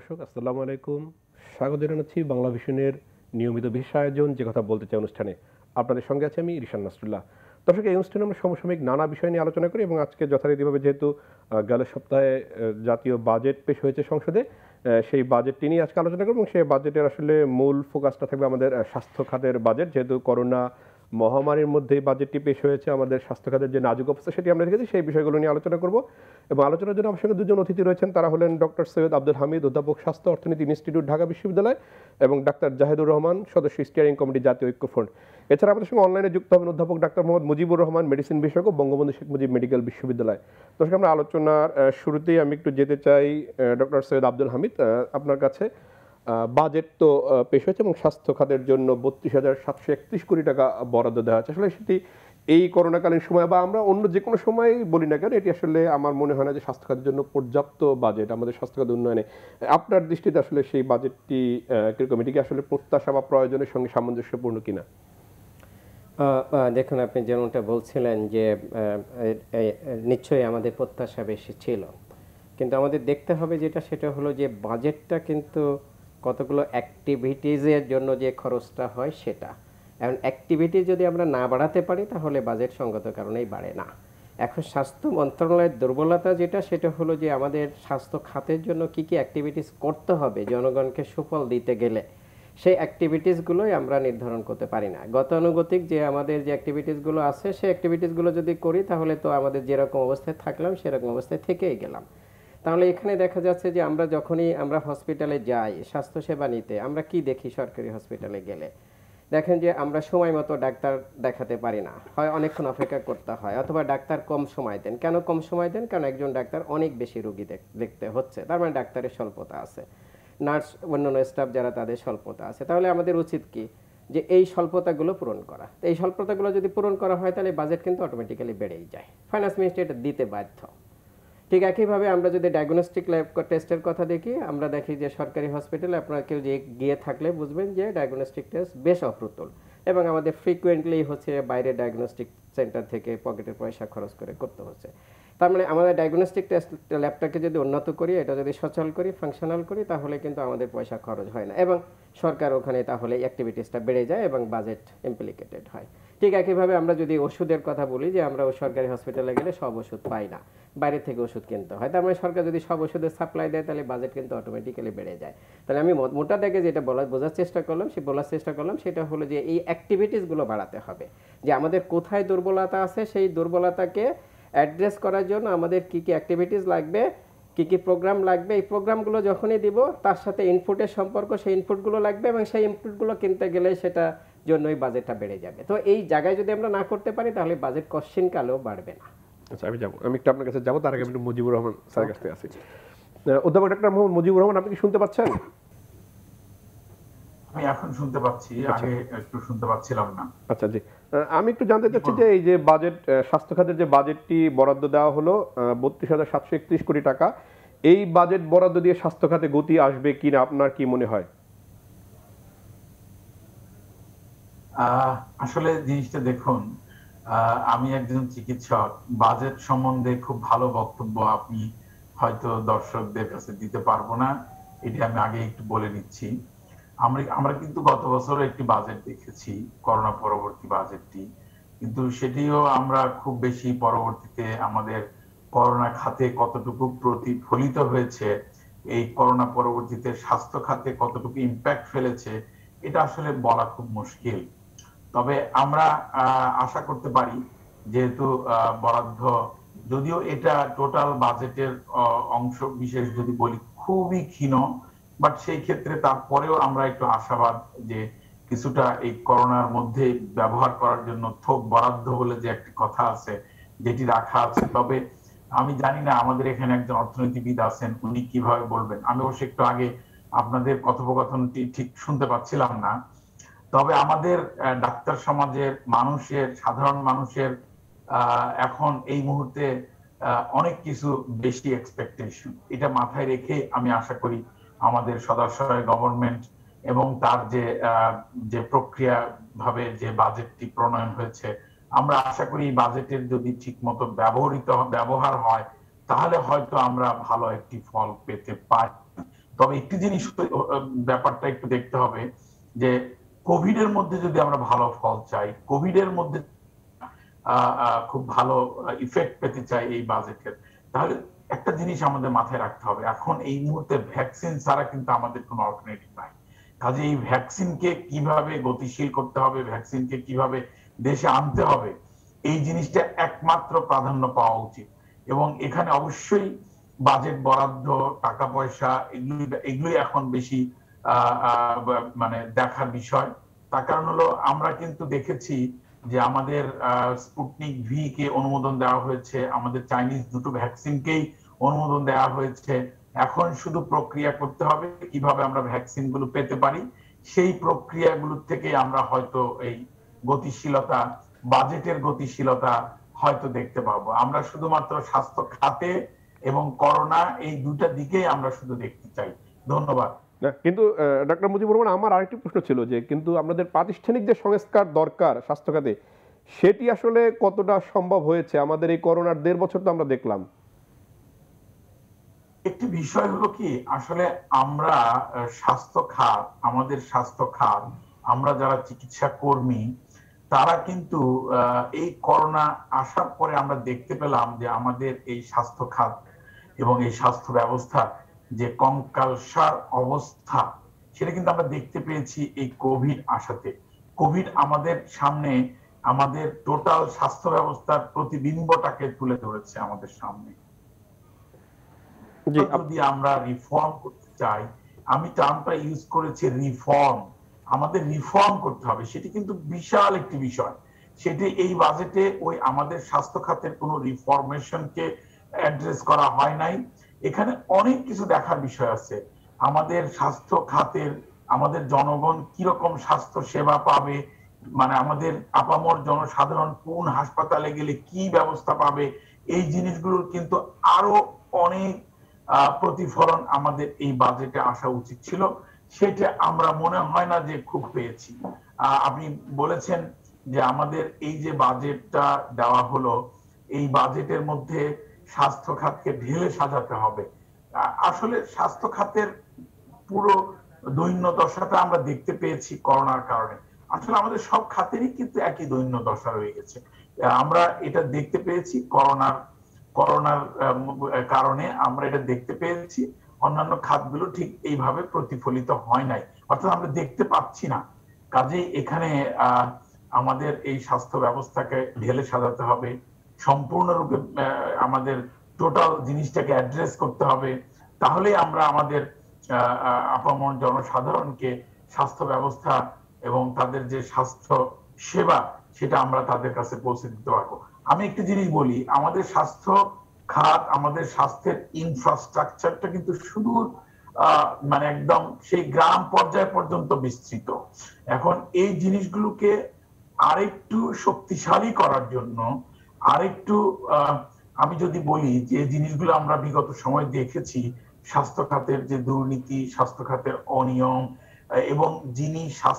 দর্শক আসসালামু আলাইকুম, স্বাগত জানাচ্ছি বাংলাভিশনের নিয়মিত বিশেষ আয়োজন যে কথা বলতে চাই অনুষ্ঠানে। আপনাদের সঙ্গে আছি আমি রিশান নাসরুল্লাহ। দর্শক, এই অনুষ্ঠানে আমরা সমসাময়িক নানা বিষয় নিয়ে আলোচনা করি এবং আজকে যথারীতিভাবে যেহেতু গেল সপ্তাহে জাতীয় বাজেট পেশ হয়েছে সংসদে, সেই বাজেটটি নিয়ে আজকে আলোচনা করব এবং সেই বাজেটের আসলে মূল ফোকাসটা থাকবে আমাদের স্বাস্থ্য খাতের বাজেট। যেহেতু করোনা মহামারীর মধ্যেই বাজেটটি পেশ হয়েছে, আমাদের স্বাস্থ্য খাতের যে নাজুক অবস্থা সেটি আমরা দেখেছি, সেই বিষয়গুলো নিয়ে আলোচনা করব। এবং আলোচনার জন্য আমার সঙ্গে দুজন অতিথি রয়েছেন, তারা হলেন ডক্টর সৈয়দ আব্দুল হামিদ, অধ্যাপক স্বাস্থ্য অর্থনীতি ইনস্টিটিউট ঢাকা বিশ্ববিদ্যালয়, এবং ডাক্তার জাহেদুর রহমান, সদস্য স্টিয়ারিং কমিটি জাতীয় ঐক্য ফ্রন্ট। এছাড়া আমাদের সঙ্গে অনলাইনে যুক্ত হবেন অধ্যাপক ডাক্তার মোহাম্মদ মুজিবুর রহমান, মেডিসিন বিশেষজ্ঞ, বঙ্গবন্ধু শেখ মুজিব মেডিকেল বিশ্ববিদ্যালয়। দর্শক, আমরা আলোচনার শুরুতেই আমি একটু যেতে চাই ডক্টর সৈয়দ আব্দুল হামিদ, আপনার কাছে। বাজেট তো পেশ হয়েছে এবং স্বাস্থ্য খাতের জন্য 32,731 কোটি টাকা বরাদ্দ দেওয়া হয়েছে। আসলে সেটি এই করোনাকালীন সময় বা আমরা অন্য যে কোনো সময় বলি না কেন, এটি আসলে আমার মনে হয় না যে স্বাস্থ্য খাতের জন্য পর্যাপ্ত বাজেট আমাদের স্বাস্থ্য খাত উন্নয়নে। আপনার দৃষ্টিতে আসলে সেই বাজেটটি কিরকম, এটি কি আসলে প্রত্যাশা বা প্রয়োজনের সঙ্গে সামঞ্জস্যপূর্ণ কিনা? দেখুন, আপনি যেমনটা বলছিলেন যে নিশ্চয়ই আমাদের প্রত্যাশা বেশি ছিল, কিন্তু আমাদের দেখতে হবে সেটা হলো যে বাজেটটা কিন্তু কতগুলো অ্যাক্টিভিটিজের জন্য যে খরচটা হয় সেটা। এখন অ্যাক্টিভিটি যদি আমরা না বাড়াতে পারি তাহলে বাজেট সঙ্গত কারণেই বাড়ে না। এখন স্বাস্থ্য মন্ত্রণালয়ের দুর্বলতা সেটা হলো যে আমাদের স্বাস্থ্য খাতের জন্য কি কি অ্যাক্টিভিটিস করতে হবে জনগণকে সুফল দিতে গেলে, সেই অ্যাক্টিভিটিসগুলোই আমরা নির্ধারণ করতে পারি না। গতানুগতিক যে আমাদের যে অ্যাক্টিভিটিসগুলো আছে সেই অ্যাক্টিভিটিসগুলো যদি করি তাহলে তো আমাদের যেরকম অবস্থায় থাকলাম সেরকম অবস্থায় থেকেই গেলাম। তাহলে এখানে দেখা যাচ্ছে যে আমরা যখনই আমরা হসপিটালে যাই স্বাস্থ্যসেবা নিতে, আমরা কি দেখি সরকারি হসপিটালে গেলে? দেখেন যে আমরা সময় মতো ডাক্তার দেখাতে পারি না, হয় অনেকক্ষণ অপেক্ষা করতে হয়, অথবা ডাক্তার কম সময় দেন। কেন কম সময় দেন? কারণ একজন ডাক্তার অনেক বেশি রোগী দেখতে হচ্ছে, তার মানে ডাক্তারের স্বল্পতা আছে, নার্স অন্যান্য স্টাফ যারা তাদের স্বল্পতা আছে। তাহলে আমাদের উচিত কি যে এই স্বল্পতাগুলো পূরণ করা। তো এই স্বল্পতাগুলো যদি পূরণ করা হয় তাহলে বাজেট কিন্তু অটোমেটিক্যালি বেড়েই যায়, ফাইন্যান্স মিনিস্ট্রি এটা দিতে বাধ্য। ঠিক একইভাবে আমরা যদি ডায়াগনস্টিক ল্যাব টেস্টের কথা দেখি, আমরা দেখি যে সরকারি হসপিটালে আপনারা কেউ যে গিয়ে থাকলে বুঝবেন যে ডায়াগনস্টিক টেস্ট বেশ অপ্রতুল, এবং আমাদের ফ্রিকুয়েন্টলি হচ্ছে বাইরে ডায়াগনস্টিক সেন্টার থেকে পকেটের পয়সা খরচ করে করতে হচ্ছে। তার মানে আমাদের ডায়াগনস্টিক টেস্ট ল্যাবটাকে যদি উন্নত করি, এটা যদি সচল করি, ফাংশনাল করি, তাহলে কিন্তু আমাদের পয়সা খরচ হয় না এবং সরকার ওখানে তাহলে অ্যাক্টিভিটিসটা বেড়ে যায় এবং বাজেট ইমপ্লিকেটেড হয়। ঠিক একইভাবে আমরা যদি ওষুধের কথা বলি, যে আমরা সরকারি হসপিটালে গেলে সব ওষুধ পাই না, বাইরে থেকে ওষুধ কিনতে হয়। তার মানে সরকার যদি সব ওষুধের সাপ্লাই দেয় তাহলে বাজেট কিন্তু অটোমেটিক্যালি বেড়ে যায়। তাহলে আমি মোটা দাগে যেটা বোঝার চেষ্টা করলাম সেটা হলো যে এই অ্যাক্টিভিটিসগুলো বাড়াতে হবে, যে আমাদের কোথায় দুর্বলতা আছে, সেই দুর্বলতাকে অ্যাড্রেস করার জন্য আমাদের কি কি অ্যাক্টিভিটিস লাগবে, কি কি প্রোগ্রাম লাগবে। এই প্রোগ্রামগুলো যখনই দিব তার সাথে ইনপুটের সম্পর্ক, সেই ইনপুটগুলো লাগবে এবং সেই ইনপুটগুলো কিনতে গেলে সেটা জন্যই বাজেটটা বেড়ে যাবে। তো এই জায়গায় যদি আমরা না করতে পারি তাহলে বাজেট কোশ্চিন কালেও বাড়বে না। আচ্ছা, আমি একটু আপনার কাছে যাবো, তার আগে আমি একটু মুজিবুর রহমান স্যারের কাছে আসি। অধ্যাপক ডাক্তার মোহাম্মদ মুজিবুর রহমান, আপনি কি শুনতে পাচ্ছেন? আমি এখন শুনতে পাচ্ছি, আগে একটু শুনতে পাচ্ছিলাম না। আচ্ছা জি, আমি একটু জানতে চাচ্ছি যে এই যে বাজেট, স্বাস্থ্য খাতের যে বাজেটটি বরাদ্দ দেওয়া হলো 32,731 কোটি টাকা, এই বাজেট বরাদ্দ দিয়ে স্বাস্থ্য খাতে গতি আসবে কিনা আপনার কি মনে হয়? আসলে জিনিসটা দেখুন, আমি একজন চিকিৎসক, বাজেট সম্বন্ধে খুব ভালো বক্তব্য আপনি হয়তো দর্শকদের কাছে দিতে পারবো না, এটি আমি আগে একটু বলে নিচ্ছি। আমরা কিন্তু গত বছর একটি বাজেট দেখেছি, করোনা পরবর্তী বাজেটটি, কিন্তু সেটিও আমরা খুব বেশি পরবর্তীতে আমাদের করোনা খাতে কতটুকু প্রতিফলিত হয়েছে, এই করোনা পরবর্তীতে স্বাস্থ্য খাতে কতটুকু ইম্প্যাক্ট ফেলেছে, এটা আসলে বলা খুব মুশকিল। তবে আমরা আশা করতে পারি, যেহেতু বরাদ্দ, যদিও এটা টোটাল বাজেটের অংশ বিশেষ যদি বলি খুবই ক্ষীণ, বাট সেই ক্ষেত্রে তারপরেও আমরা একটু আশাবাদ যে কিছুটা এই করোনার মধ্যে ব্যবহার করার জন্য থোক বরাদ্দ বলে যে একটি কথা আছে, যেটি রাখা আছে। তবে আমি জানি না আমাদের এখানে একজন অর্থনীতিবিদ আছেন, উনি কিভাবে বলবেন। আমি অবশ্য একটু আগে আপনাদের কথোপকথনটি ঠিক শুনতে পাচ্ছিলাম না। তবে আমাদের ডাক্তার সমাজের মানুষের, সাধারণ মানুষের এখন এই মুহূর্তে অনেক কিছু বেশি এক্সপেকটেশন, এটা মাথায় রেখে আমি আশা করি আমাদের সদস্য গভর্নমেন্ট এবং তার যে প্রক্রিয়া ভাবে যে বাজেটটি প্রণয়ন হয়েছে, আমরা আশা করি বাজেটের যদি ঠিক মতো ব্যবহার হয় তাহলে হয়তো আমরা ভালো একটি ফল পেতে পারি। তবে একটি জিনিস ব্যাপারটা একটু দেখতে হবে যে কোভিড এর মধ্যে যদি আমরা ভালো ফল চাই, কোভিড এর মধ্যে খুব ভালো ইফেক্ট পেতে চাই এই বাজেটের, তাহলে একটা জিনিস আমাদের মাথায় রাখতে হবে, এখন এই মুহূর্তে ভ্যাকসিন ছাড়া কিন্তু আমাদের কোনো অল্টারনেটিভ নাই। কাজে এই ভ্যাকসিনকে কিভাবে গতিশীল করতে হবে, ভ্যাকসিনকে কিভাবে দেশে আনতে হবে, এই জিনিসটা একমাত্র প্রাধান্য পাওয়া উচিত। এবং এখানে অবশ্যই বাজেট বরাদ্দ, টাকা পয়সা, এগুলি এখন বেশি মানে দেখার বিষয়। তার কারণ হলো আমরা কিন্তু দেখেছি যে আমাদের স্পুটনিক ভি কে অনুমোদন দেওয়া হয়েছে, আমাদের চাইনিজ দুটো ভ্যাকসিনকেই অনুমোদন দেওয়া হয়েছে। এখন শুধু প্রক্রিয়া করতে হবে কিভাবে আমরা ভ্যাকসিন গুলো পেতে পারি, সেই প্রক্রিয়াগুলোর থেকে আমরা হয়তো এই গতিশীলতা, বাজেটের গতিশীলতা হয়তো দেখতে পাবো। আমরা শুধুমাত্র স্বাস্থ্য খাতে এবং করোনা এই দুটা দিকেই আমরা শুধু দেখতে চাই। ধন্যবাদ। কিন্তু ডক্টর মুজিবুর রহমান, আমার আরেকটি প্রশ্ন ছিল যে কিন্তু আমাদের প্রাতিষ্ঠানিক যে সংস্কার দরকার স্বাস্থ্য খাতে, সেটি আসলে কতটা সম্ভব হয়েছে? আমাদের এই করোনার 1.5 বছর তো আমরা দেখলাম। একটি বিষয় হলো কি, আসলে আমরা স্বাস্থ্য খাত, আমাদের স্বাস্থ্য খাত, আমরা যারা চিকিৎসা কর্মী, তারা কিন্তু এই করোনা আসার পরে আমরা দেখতে পেলাম যে আমাদের এই স্বাস্থ্য খাত এবং এই স্বাস্থ্য ব্যবস্থা যে কঙ্কালসার অবস্থা, সেটা কিন্তু আমরা দেখতে পেয়েছি এই কোভিড আসাতে। কোভিড আমাদের সামনে আমাদের টোটাল স্বাস্থ্য ব্যবস্থার প্রতিবিম্বটাকে তুলে ধরেছে আমাদের সামনে। যদি আমরা রিফর্ম করতে চাই, আমি টার্মটা ইউজ করেছি রিফর্ম, আমাদের রিফর্ম করতে হবে, সেটি কিন্তু বিশাল একটি বিষয়। সেটি এই বাজেটে ওই আমাদের স্বাস্থ্য খাতের কোনো রিফর্মেশনকে অ্যাড্রেস করা হয় নাই। এখানে অনেক কিছু দেখার বিষয় আছে। আমাদের স্বাস্থ্য খাতের, আমাদের জনগণ কিরকম স্বাস্থ্য সেবা পাবে, মানে আমাদের আপামর জনসাধারণ কোন হাসপাতালে গেলে কি ব্যবস্থা পাবে, এই জিনিসগুলোর কিন্তু আরো অনেক প্রতিফলন আমাদের এই বাজেটে আসা উচিত ছিল। সেটা আমরা মনে হয় না যে খুব পেয়েছি। আপনি বলেছেন যে আমাদের এই যে বাজেটটা দেওয়া হলো, এই বাজেটের মধ্যে স্বাস্থ্য খাতকে ঢেলে সাজাতে হবে। আসলে স্বাস্থ্য খাতের পুরো দৈন্য দশাটা আমরা দেখতে পেয়েছি করোনার কারণে। আসলে আমাদের সব খাতেরই কিন্তু একই দৈন্য দশা রয়ে গেছে। আমরা এটা দেখতে পেয়েছি করোনার কারণে, আমরা এটা দেখতে পেয়েছি। অন্যান্য খাতগুলো ঠিক এইভাবে প্রতিফলিত হয় নাই, অর্থাৎ আমরা দেখতে পাচ্ছি না। কাজেই এখানে আমাদের এই স্বাস্থ্য ব্যবস্থাকে ঢেলে সাজাতে হবে, সম্পূর্ণরূপে আমাদের টোটাল জিনিসটাকে অ্যাড্রেস করতে হবে। তাহলে আমরা আমাদের আপামর জনসাধারণকে স্বাস্থ্য ব্যবস্থা এবং তাদের যে স্বাস্থ্য সেবা, সেটা আমরা তাদের কাছে পৌঁছে দিতে পারবো। আমি একটি জিনিস বলি, আমাদের স্বাস্থ্য খাত, আমাদের স্বাস্থ্যের ইনফ্রাস্ট্রাকচারটা কিন্তু শুধু মানে একদম সেই গ্রাম পর্যায় পর্যন্ত বিস্তৃত। এখন এই জিনিসগুলোকে আরেকটু শক্তিশালী করার জন্য, আরেকটু আমি যদি বলি যে জিনিসগুলো আমরা বিগত সময় দেখেছি, স্বাস্থ্য খাতের যে দুর্নীতি, স্বাস্থ্য খাতের অনিয়ম, এবং যিনি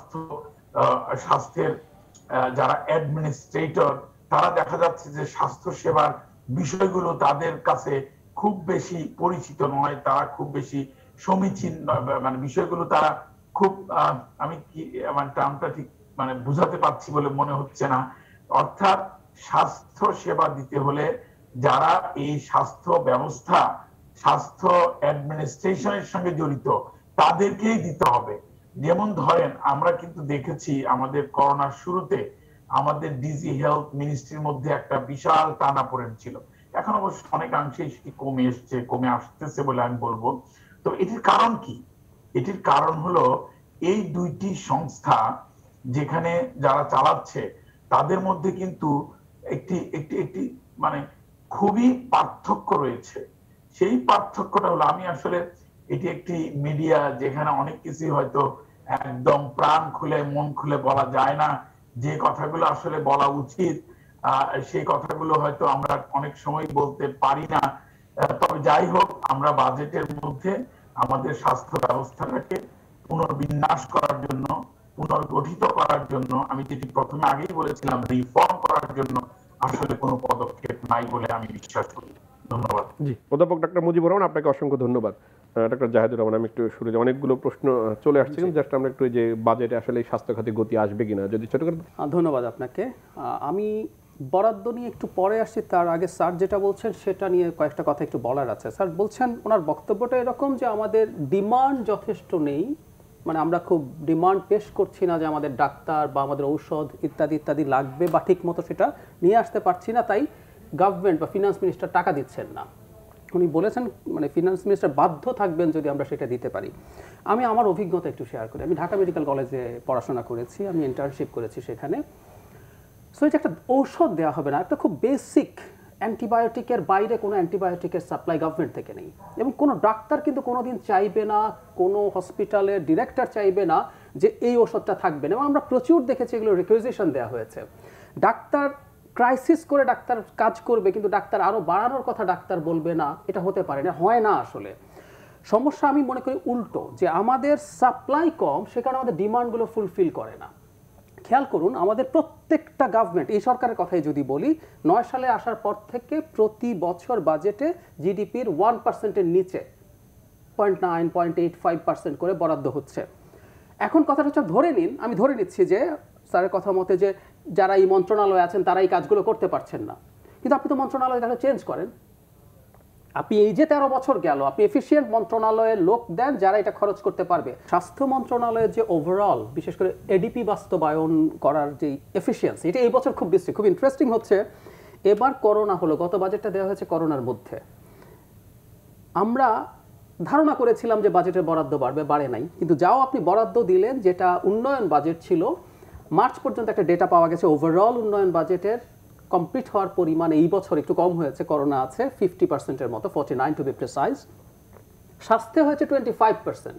স্বাস্থ্যের যারা অ্যাডমিনিস্ট্রেটর, তারা দেখা যাচ্ছে যে স্বাস্থ্য সেবার বিষয়গুলো তাদের কাছে খুব বেশি পরিচিত নয়, তারা খুব বেশি সমীচীন, মানে বিষয়গুলো তারা খুব আমি কি মানে টার্মটা ঠিক মানে বুঝাতে পারছি বলে মনে হচ্ছে না। অর্থাৎ স্বাস্থ্য সেবা দিতে হলে যারা এই স্বাস্থ্য ব্যবস্থা, স্বাস্থ্য অ্যাডমিনিস্ট্রেশনের সঙ্গে জড়িত, তাদেরকেই দিতে হবে। যেমন ধরেন, আমরা কিন্তু দেখেছি আমাদের করোনার শুরুতে আমাদের ডিজি হেলথ মিনিস্ট্রির মধ্যে একটা বিশাল টানাপোড়েন ছিল। এখন অবশ্য অনেকাংশে সেটি কমে আসতেছে বলে আমি বলবো। তো এটির কারণ কি? এটির কারণ হলো এই দুইটি সংস্থা যেখানে যারা চালাচ্ছে, তাদের মধ্যে কিন্তু একটি একটি একটি মানে খুবই পার্থক্য রয়েছে। সেই পার্থক্যটা হলো, আমি আসলে এটি একটি মিডিয়া যেখানে অনেক কিছুই হয়তো একদম প্রাণ খুলে মন খুলে বলা যায় না, যে কথাগুলো আসলে বলা উচিত সেই কথাগুলো হয়তো আমরা অনেক সময় বলতে পারি না। তবে যাই হোক, আমরা বাজেটের মধ্যে আমাদের স্বাস্থ্য ব্যবস্থাটাকে পুনর্বিন্যাস করার জন্য, পুনর্গঠিত করার জন্য, আমি যেটি প্রথমে আগেই বলেছিলাম, রিফর্ম করার জন্য আসলে কোনো পদক্ষেপ নাই বলে আমি বিশ্বাস করি। ধন্যবাদ। জি, অধ্যাপক ডক্টর মুজিবুর রহমান, আপনাকে অসংখ্য ধন্যবাদ। ডক্টর জাহিদুর রহমান, আমি একটু শুরুতে অনেকগুলো প্রশ্ন চলে আসছে, কিন্তু জাস্ট আমরা একটু যে বাজেটে আসলে স্বাস্থ্য খাতে গতি আসবে কিনা যদি ছোট করে। ধন্যবাদ আপনাকে। আমি বরাদ্দ নিয়ে একটু পরে আসছি, তার আগে স্যার যেটা বলছেন সেটা নিয়ে কয়েকটা কথা একটু বলার আছে। স্যার বলছেন, ওনার বক্তব্যটা এরকম যে আমাদের ডিমান্ড যথেষ্ট নেই, মানে আমরা খুব ডিমান্ড পেশ করছি না যে আমাদের ডাক্তার বা আমাদের ঔষধ ইত্যাদি ইত্যাদি লাগবে বা ঠিক মতো সেটা নিয়ে আসতে পারছি না, তাই গভর্নমেন্ট বা ফিনান্স মিনিস্টার টাকা দিচ্ছেন না। উনি বলেছেন মানে ফিনান্স মিনিস্টার বাধ্য থাকবেন যদি আমরা সেটা দিতে পারি। আমি আমার অভিজ্ঞতা একটু শেয়ার করি। আমি ঢাকা মেডিকেল কলেজে পড়াশোনা করেছি, আমি ইন্টার্নশিপ করেছি সেখানে। সো এটা একটা ঔষধ দেওয়া হবে না, একটা খুব বেসিক অ্যান্টিবায়োটিকের বাইরে কোনো অ্যান্টিবায়োটিকের সাপ্লাই গভর্নমেন্ট থেকে নেই, এবং কোনো ডাক্তার কিন্তু কোনোদিন চাইবে না, কোনো হসপিটালের ডিরেক্টর চাইবে না যে এই ওষুধটা থাকবে না। এবং আমরা প্রচুর দেখেছি এগুলো রিকুইজিশন দেওয়া হয়েছে। ডাক্তার ক্রাইসিস করে ডাক্তার কাজ করবে, কিন্তু ডাক্তার আরও বাড়ানোর কথা ডাক্তার বলবে না, এটা হতে পারে না, হয় না। আসলে সমস্যা আমি মনে করি উল্টো, যে আমাদের সাপ্লাই কম, সে কারণে আমাদের ডিমান্ডগুলো ফুলফিল করে না। খেয়াল করুন, আমাদের প্রত্যেকটা গভর্নমেন্ট, এই সরকারের কথাই যদি বলি, 9 সালে আসার পর থেকে প্রতি বছর বাজেটে জিডিপির 1%-এর নিচে 0.9, 0.85% করে বরাদ্দ হচ্ছে। এখন কথাটা হচ্ছে, ধরে নিন, আমি ধরে নিচ্ছি যে স্যারের কথা মতে যে যারা এই মন্ত্রণালয়ে আছেন তারা এই কাজগুলো করতে পারছেন না, কিন্তু আপনি তো মন্ত্রণালয় তাহলে চেঞ্জ করেন। আপনি এই যে 13 বছর গেল, আপনি এফিসিয়েন্ট মন্ত্রণালয়ের লোক দেন যারা এটা খরচ করতে পারবে। স্বাস্থ্য মন্ত্রণালয়ের যে ওভারঅল, বিশেষ করে এডিপি বাস্তবায়ন করার যে এফিসিয়েন্সি, এটা এই বছর খুব বেশি। খুব ইন্টারেস্টিং হচ্ছে, এবার করোনা হলো, গত বাজেটটা দেওয়া হয়েছে করোনার মধ্যে। আমরা ধারণা করেছিলাম যে বাজেটের বরাদ্দ বাড়বে, বাড়ে নাই। কিন্তু যাও আপনি বরাদ্দ দিলেন, যেটা উন্নয়ন বাজেট ছিল, মার্চ পর্যন্ত একটা ডেটা পাওয়া গেছে, ওভারঅল উন্নয়ন বাজেটের কমপ্লিট হওয়ার পরিমাণ এই বছর একটু কম হয়েছে, করোনা আছে 50%-এর মতো, 49 টু বি প্রিসাইজ। স্বাস্থ্য হয়েছে 25%।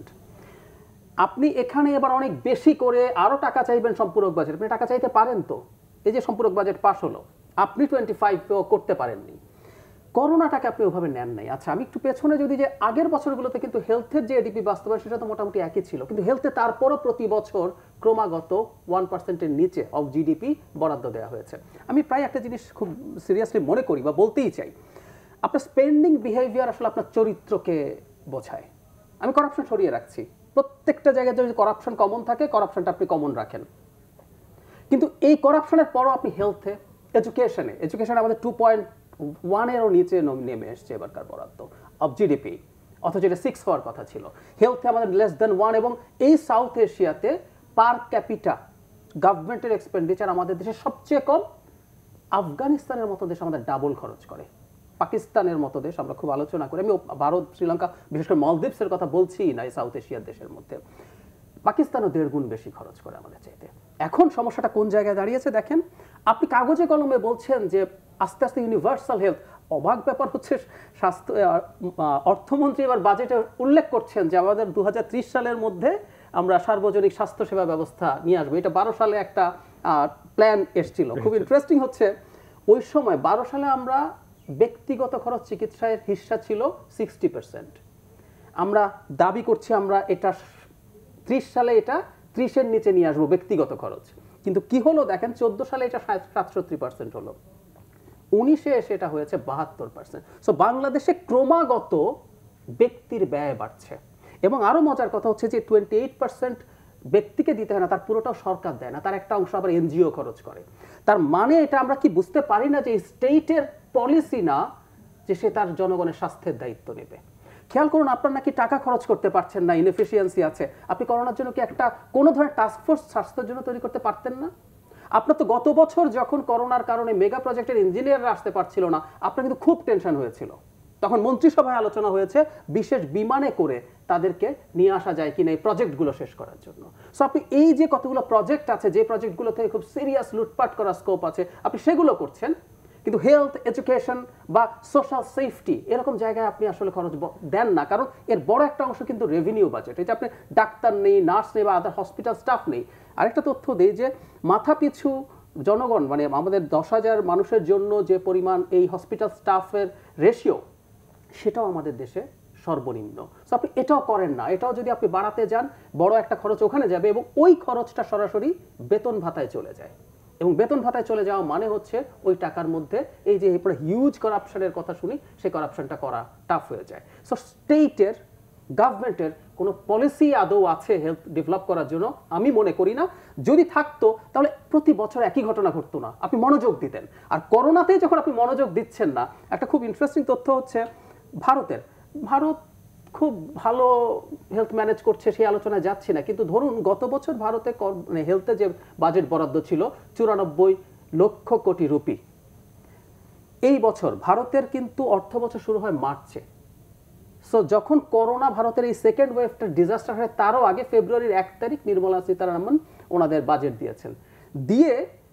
আপনি এখানে এবার অনেক বেশি করে আরও টাকা চাইবেন সম্পূরক বাজেট, আপনি টাকা চাইতে পারেন তো, এই যে সম্পূরক বাজেট পাস হলো, আপনি 25 করতে পারেননি, করোনাটাকে আপনি ওভাবে নেন নাই। আচ্ছা, আমি একটু পেছনে যদি যে আগের বছরগুলোতে কিন্তু হেলথের যে এডিপি বাস্তবায়ন সেটা তো মোটামুটি একই ছিল, কিন্তু হেলথে তারপরও প্রতি বছর ক্রমাগত 1%-এর নিচে অফ জিডিপি বরাদ্দ দেওয়া হয়েছে। আমি প্রায় একটা জিনিস খুব সিরিয়াসলি মনে করি বা বলতেই চাই, আপনার স্পেন্ডিং বিহেভিয়ার আসলে আপনার চরিত্রকে বোঝায়। আমি করাপশন সরিয়ে রাখছি, প্রত্যেকটা জায়গায় যদি করাপশন কমন থাকে, করাপশনটা আপনি কমন রাখেন, কিন্তু এই করাপশনের পরও আপনি হেলথে, এডুকেশনে আমাদের 2.1-এরও নিচে নেমে এসছে এবারকার বরাদ্দ অফ জিডিপি, অথচ এটা 6 হওয়ার কথা ছিল। হেলথে আমাদের <1, এবং এই সাউথ এশিয়াতে পার ক্যাপিটা গভর্নমেন্টের এক্সপেন্ডিচার আমাদের দেশে সবচেয়ে কম। আফগানিস্তানের মতো দেশ আমাদের ডাবল খরচ করে, পাকিস্তানের মতো দেশ আমরা খুব আলোচনা করি, আমি ভারত, শ্রীলঙ্কা, বিশেষ করে মলদ্বীপসের কথা বলছি না, এই সাউথ এশিয়ার দেশের মধ্যে পাকিস্তানও 1.5 গুণ বেশি খরচ করে আমাদের চাইতে। এখন সমস্যাটা কোন জায়গায় দাঁড়িয়েছে দেখেন, আপনি কাগজে কলমে বলছেন যে আস্তে আস্তে ইউনিভার্সাল হেলথ, অবাক ব্যাপার হচ্ছে স্বাস্থ্য অর্থমন্ত্রী এবার বাজেটে উল্লেখ করছেন যে আমাদের 2030 সালের মধ্যে আমরা সার্বজনীন স্বাস্থ্যসেবা ব্যবস্থা নিয়ে আসবো। এটা 12 সালে একটা প্ল্যান এসেছিল। খুব ইন্টারেস্টিং হচ্ছে, ওই সময় 12 সালে আমরা ব্যক্তিগত খরচ চিকিৎসার হিস্সা ছিল 60%। আমরা দাবি করছি আমরা এটা 30 সালে এটা 30-এর নিচে নিয়ে আসবো ব্যক্তিগত খরচ, কিন্তু কি হলো দেখেন, 14 সালে এটা 67% হলো, 19-এ এসে এটা হয়েছে 72%। সো বাংলাদেশে ক্রমাগত ব্যক্তির ব্যয় বাড়ছে, এবং আরো মজার কথা হচ্ছে যে 28% ব্যক্তিকে দিতে হয় না, তার পুরোটাও সরকার দেয় না, তার একটা অংশ আবার এনজিও খরচ করে। তার মানে এটা আমরা কি বুঝতে পারি না যে স্টেটের পলিসি না যে সে তার জনগণের স্বাস্থ্যের দায়িত্ব নেবে। খেয়াল করুন, আপনার নাকি টাকা খরচ করতে পারছেন না, ইনএফিসিয়েন্সি আছে, আপনি করোনার জন্য কি একটা কোনো ধরনের টাস্ক ফোর্স স্বাস্থ্যের জন্য তৈরি করতে পারতেন না? আপনার তো গত বছর যখন করোনার কারণে মেগা প্রজেক্টের ইঞ্জিনিয়াররা আসতে পারছিল না, আপনার কিন্তু খুব টেনশন হয়েছিল। তখন মন্ত্রিসভায় আলোচনা হয়েছে বিশেষ বিমানে করে তাদেরকে নিয়ে আসা যায় কিনা এই প্রজেক্টগুলো শেষ করার জন্য। সো আপনি এই যে কতগুলো প্রজেক্ট আছে, যে প্রজেক্টগুলো থেকে খুব সিরিয়াস লুটপাট করার স্কোপ আছে, আপনি সেগুলো করছেন, কিন্তু হেলথ, এডুকেশন বা সোশ্যাল সেফটি এরকম জায়গায় আপনি আসলে খরচ দেন না, কারণ এর বড় একটা অংশ কিন্তু রেভিনিউ বাজেট। এটা আপনি ডাক্তার নেই, নার্স নেই বা আদার হসপিটাল স্টাফ নেই। আরেকটা তথ্য দিই যে মাথা পিছু জনগণ, মানে আমাদের 10,000 মানুষের জন্য যে পরিমাণ এই হসপিটাল স্টাফের রেশিও, সেটাও আমাদের দেশে সর্বনিম্ন। সো আপনি এটাও করেন না, এটাও যদি আপনি বাড়াতে যান, বড় একটা খরচ ওখানে যাবে, এবং ওই খরচটা সরাসরি বেতন ভাতায় চলে যায়, এবং বেতন ভাতায় চলে যাওয়া মানে হচ্ছে ওই টাকার মধ্যে এই যে হিউজ করাপশনের কথা শুনি, সেই করাপশনটা করা টাফ হয়ে যায়। সো স্টেটের গভর্নমেন্টের কোনো পলিসি আদৌ আছে হেলথ ডেভেলপ করার জন্য? আমি মনে করি না। যদি থাকতো তাহলে প্রতি বছর একই ঘটনা ঘটতো না, আপনি মনোযোগ দিতেন। আর করোনাতে যখন আপনি মনোযোগ দিচ্ছেন না, একটা খুব ইন্টারেস্টিং তথ্য হচ্ছে ভারত খুব ভালো হেলথ ম্যানেজ করছে, সেই আলোচনায় যাচ্ছি না, কিন্তু ধরুন গত বছর ভারতে মানে হেলথে যে বাজেট বরাদ্দ ছিল 94 লক্ষ কোটি রুপি। এই বছর ভারতের কিন্তু অর্থ বছর শুরু হয় মার্চে। সো যখন করোনা ভারতের এই সেকেন্ড ওয়েভটা ডিজাস্টার হয়, তারও আগে ফেব্রুয়ারির 1 তারিখ নির্মলা সীতারামন ওনাদের বাজেট দিয়েছেন, দিয়ে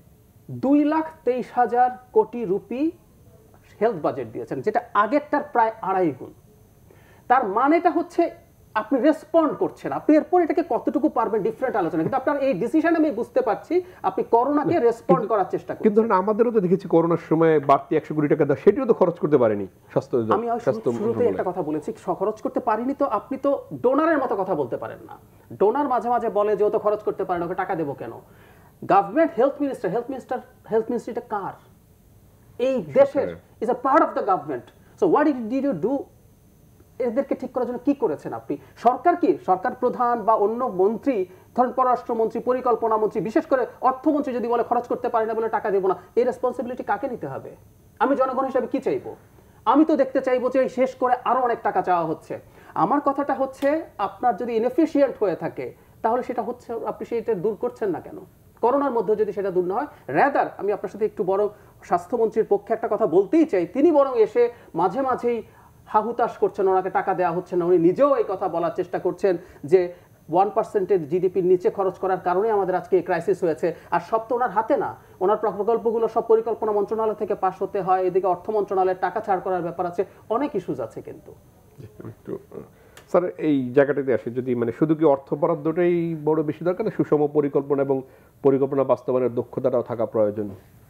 2,23,000 কোটি রুপি হেলথ বাজেট দিয়েছেন, যেটা আগেরটার প্রায় 2.5 গুণ। তার মানেটা হচ্ছে আপনি রেসপন্ড করছেন, আপনি এরপর এটাকে কতটুকু পারবেন ডিফারেন্ট আলোচনা, কিন্তু আপনার এই ডিসিশন আমি বুঝতে পারছি আপনি করোনাকে রেসপন্ড করার চেষ্টা করছেন। কিন্তু আমাদেরও তো দেখেছি করোনার সময় বাড়তি 100 কোটি টাকা দেওয়া, সেটিও তো খরচ করতে পারেনি স্বাস্থ্য। আমি শুরুতে একটা কথা বলেছি, খরচ করতে পারিনি, তো আপনি তো ডোনারের মতো কথা বলতে পারেন না। ডোনার মাঝে মাঝে বলে যে ও তো খরচ করতে পারে না, ওকে টাকা দেবো কেন? গভর্নমেন্ট হেলথ মিনিস্ট্রিটা কার? এই দেশের, is a part of the government. So what did you do? এদেরকে ঠিক করার জন্য কি করেছেন আপনি? সরকার প্রধান বা অন্য মন্ত্রী, ধরেন পররাষ্ট্রমন্ত্রী, পরিকল্পনা মন্ত্রী, বিশেষ করে অর্থমন্ত্রী যদি বলে খরচ করতে পারি না বলে টাকা দেবো না, এই রেসপন্সিবিলিটি কাকে নিতে হবে? আমি জনগণ হিসেবে কি চাইবো? আমি তো দেখতে চাইবো যে শেষ করে আরো অনেক টাকা চাওয়া হচ্ছে। আমার কথাটা হচ্ছে, আপনার যদি ইনএফিশিয়েন্ট হয়ে থাকে তাহলে সেটা হচ্ছে, আপনি সেটা দূর করছেন না কেন? করোনার মধ্যে যদি সেটা দূর না হয়, রেদার আমি আপনার সাথে একটু বড় স্বাস্থ্যমন্ত্রীর পক্ষে একটা কথা বলতেই চাই, তিনি বরং এসে মাঝে মাঝেই হাহুতাশ করছেন, ওনাকে টাকা দেওয়া হচ্ছে না। উনি নিজেও এই কথা বলার চেষ্টা করছেন যে 1% জিডিপির নিচে খরচ করার কারণে আমাদের আজকে এই ক্রাইসিস হয়েছে। আর সব তো ওনার হাতে না, ওনার প্রকল্পগুলো সব পরিকল্পনা মন্ত্রণালয় থেকে পাস হতে হয়, এদিকে অর্থ মন্ত্রণালয়ের টাকা ছাড় করার ব্যাপার আছে, অনেক ইস্যুজ আছে। কিন্তু স্যার এই জায়গাটাতে আসে, যদি মানে শুধু কি অর্থ বরাদ্দটাই বড় বেশি দরকার, না সুষম পরিকল্পনা এবং পরিকল্পনা বাস্তবায়নের দক্ষতাটাও থাকা প্রয়োজন?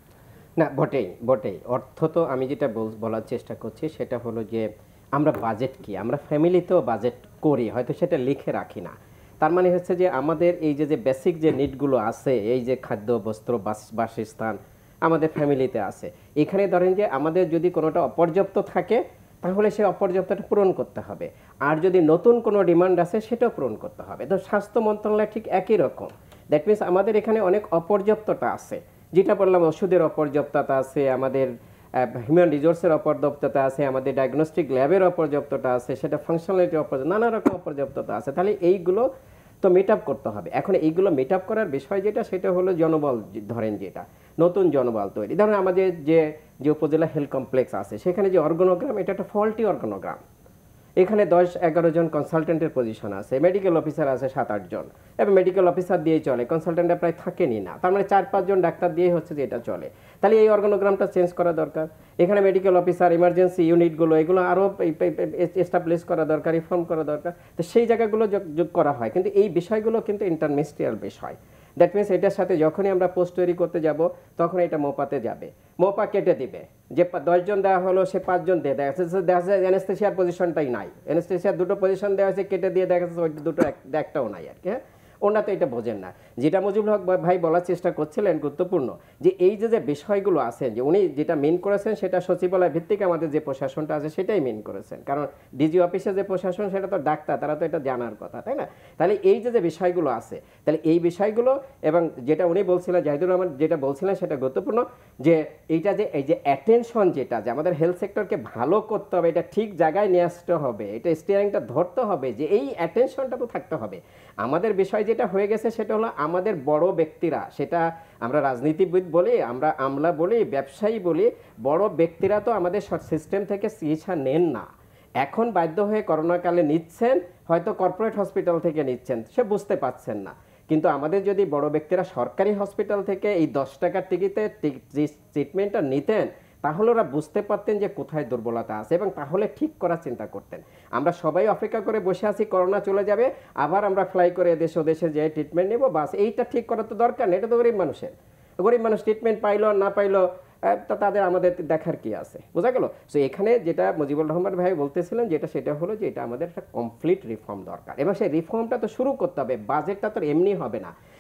না, বটেই অর্থ তো আমি যেটা বলার চেষ্টা করছি সেটা হলো যে আমরা বাজেট কি, আমরা ফ্যামিলিতেও বাজেট করি, হয়তো সেটা লিখে রাখি না। তার মানে হচ্ছে যে আমাদের এই যে বেসিক যে নিডগুলো আছে, এই যে খাদ্য, বস্ত্র, বাসস্থান আমাদের ফ্যামিলিতে আছে। এখানে ধরেন যে আমাদের যদি কোনোটা অপর্যাপ্ত থাকে তাহলে সেই অপর্যাপ্তটা পূরণ করতে হবে, আর যদি নতুন কোনো ডিমান্ড আছে সেটাও পূরণ করতে হবে। তো স্বাস্থ্য মন্ত্রণালয় ঠিক একই রকম। দ্যাট মিনস আমাদের এখানে অনেক অপর্যাপ্ততা আছে, যেটা বললাম, ওষুধের অপর্যাপ্ততা আছে, আমাদের হিউম্যান রিসোর্সের অপর্যাপ্ততা আছে, আমাদের ডায়াগনস্টিক ল্যাবের অপর্যাপ্ততা আছে, সেটা ফাংশনালিটি নানা রকম অপর্যাপ্ততা আছে। তাহলে এইগুলো তো মিট আপ করতে হবে। এখন এইগুলো মিট আপ করার বিষয় যেটা, সেটা হলো জনবল। ধরেন যেটা নতুন জনবল তৈরি, ধরেন আমাদের যে উপজেলা হেলথ কমপ্লেক্স আছে সেখানে যে অর্গানোগ্রাম, এটা একটা ফল্টি অর্গানোগ্রাম। এখানে 10-11 জন কনসালটেন্টের পজিশন আছে, মেডিকেল অফিসার আছে 7-8 জন, এবং মেডিকেল অফিসার দিয়ে চলে, কনসালটেন্টরা প্রায় থাকেনি না। তার মানে 4-5 জন ডাক্তার দিয়ে হচ্ছে যে এটা চলে। তাহলে এই অর্গানোগ্রামটা চেঞ্জ করা দরকার। এখানে মেডিকেল অফিসার, ইমার্জেন্সি ইউনিটগুলো, এগুলো আরও এস্টাবলিশ করা দরকার, রিফর্ম করা দরকার। তো সেই জায়গাগুলো যোগ করা হয়, কিন্তু এই বিষয়গুলো কিন্তু ইন্টারমিনিস্ট্রিয়াল বিষয়। দ্যাট মিনস এটার সাথে যখনই আমরা পোস্ট তৈরি করতে যাব তখন এটা মোপাতে যাবে, মোপা কেটে দিবে। যে 10 জন দেওয়া হলো সে 5 জন দিয়ে দেখা যাচ্ছে অ্যানেস্থেসিয়ার পজিশনটাই নাই, অ্যানেস্থেসিয়ার 2টো পজিশন দেওয়া হয়েছে, কেটে দিয়ে দেখা যাচ্ছে ওই 2টো একটাও নাই আর কি। হ্যাঁ, ওনারা তো এটা বোঝেন না। যেটা মুজিবুল হক ভাই বলার চেষ্টা করছিলেন গুরুত্বপূর্ণ, যে এই যে বিষয়গুলো আছে, যে উনি যেটা মেন করেছেন সেটা সচিবালয় ভিত্তিক আমাদের যে প্রশাসনটা আছে সেটাই মেন করেছেন। কারণ ডিজি অফিসে যে প্রশাসন সেটা তো ডাক্তার, তারা তো এটা জানার কথা, তাই না? তাহলে এই যে বিষয়গুলো আছে, তাহলে এই বিষয়গুলো, এবং যেটা উনি বলছিলেন, জাহিদুর রহমান যেটা বলছিলেন সেটা গুরুত্বপূর্ণ, যে এইটা যে এই যে অ্যাটেনশন, যেটা যে আমাদের হেলথ সেক্টরকে ভালো করতে হবে, এটা ঠিক জায়গায় নিয়ে আসতে হবে, এটা স্টিয়ারিংটা ধরতে হবে, যে এই অ্যাটেনশনটা তো থাকতে হবে। আমাদের বিষয় যেটা হয়ে গেছে সেটা হলো আমাদের বড় ব্যক্তিরা, সেটা আমরা রাজনীতিবিদ বলি, আমরা আমলা বলি, ব্যবসায়ী বলি, বড় ব্যক্তিরা তো আমাদের সিস্টেম থেকে চিকিৎসা নেন না। এখন বাধ্য হয়ে করোনাকালে নিচ্ছেন, হয়তো কর্পোরেট হসপিটাল থেকে নিচ্ছেন, সে বুঝতে পারছেন না। কিন্তু আমাদের যদি বড় ব্যক্তিরা সরকারি হসপিটাল থেকে এই 10 টাকার টিকিটে ট্রিটমেন্টটা নিতেন, তাহলে ওরা বুঝতে পারতেন যে কোথায় দুর্বলতা আছে, এবং তাহলে ঠিক করার চিন্তা করতেন। আমরা সবাই অপেক্ষা করে বসে আছি করোনা চলে যাবে, আবার আমরা ফ্লাই করে দেশে দেশে যেয়ে ট্রিটমেন্ট নেব, বাস। এইটা ঠিক করার তো দরকার নেই, এটা তো গরিব মানুষ ট্রিটমেন্ট পাইলো না পাইলো তাদের আমাদের দেখার কি আছে, বোঝা গেল? সো এখানে যেটা মুজিবুর রহমান ভাই বলতেছিলেন, সেটা হলো যে এটা আমাদের একটা কমপ্লিট রিফর্ম দরকার, এবং সেই রিফর্মটা তো শুরু করতে হবে। বাজেটটা তো এমনি হবে না।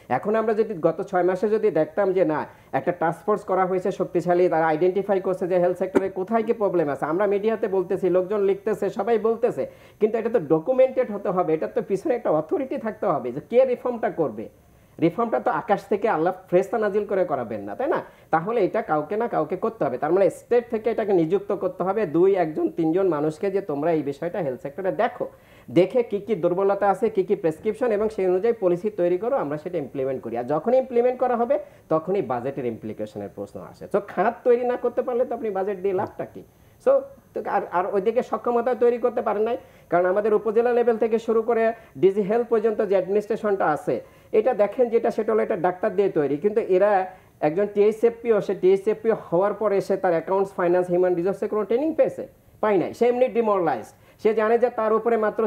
এখন আমরা যদি গত 6 মাসে যদি দেখতাম যে না একটা টাস্ক ফোর্স করা হয়েছে শক্তিশালী, তারা আইডেন্টিফাই করছে যে হেলথ সেক্টরে কোথায় কি প্রবলেম আছে, আমরা মিডিয়াতে বলতেছি, লোকজন লিখতেছে, সবাই বলতেছে, কিন্তু এটা তো ডকুমেন্টেড হতে হবে, এটা তো পিছনে একটা অথরিটি থাকতে হবে যে কে রিফর্মটা করবে। রিফর্মটা তো আকাশ থেকে আল্লাহ ফেরেশতা নাজিল করে করাবেন না, তাই না? তাহলে এটা কাউকে না কাউকে করতে হবে, তার মানে স্টেট থেকে এটাকে নিযুক্ত করতে হবে 2, 1, 3 মানুষকে, যে তোমরা এই বিষয়টা হেলথ সেক্টরে দেখো, দেখে কি কি দুর্বলতা আছে, কি কি প্রেসক্রিপশন, এবং সেই অনুযায়ী পলিসি তৈরি করো, আমরা সেটা ইমপ্লিমেন্ট করি। আর যখনই ইমপ্লিমেন্ট করা হবে তখনই বাজেটের ইমপ্লিকেশনের প্রশ্ন আসে। তো খাত তৈরি না করতে পারলে তো আপনি বাজেট দিয়ে লাভটা কি? সো আর ওইদিকে সক্ষমতা তৈরি করতে পারেন নাই, কারণ আমাদের উপজেলা লেভেল থেকে শুরু করে ডিজি হেলথ পর্যন্ত যে অ্যাডমিনিস্ট্রেশনটা আছে, এটা দেখেন যেটা সেটা হলো এটা ডাক্তার দিয়ে তৈরি, কিন্তু এরা একজন টিএইচএফপিও, সে টিএইচএফপি হওয়ার পরে সে তার অ্যাকাউন্টস, ফাইন্যান্স, হিউম্যান রিসোর্সে কোনো ট্রেনিং পেয়েছে? পাই নাই। সে এমনি ডিমোরালাইজড। সে জানে যে তার উপরে মাত্র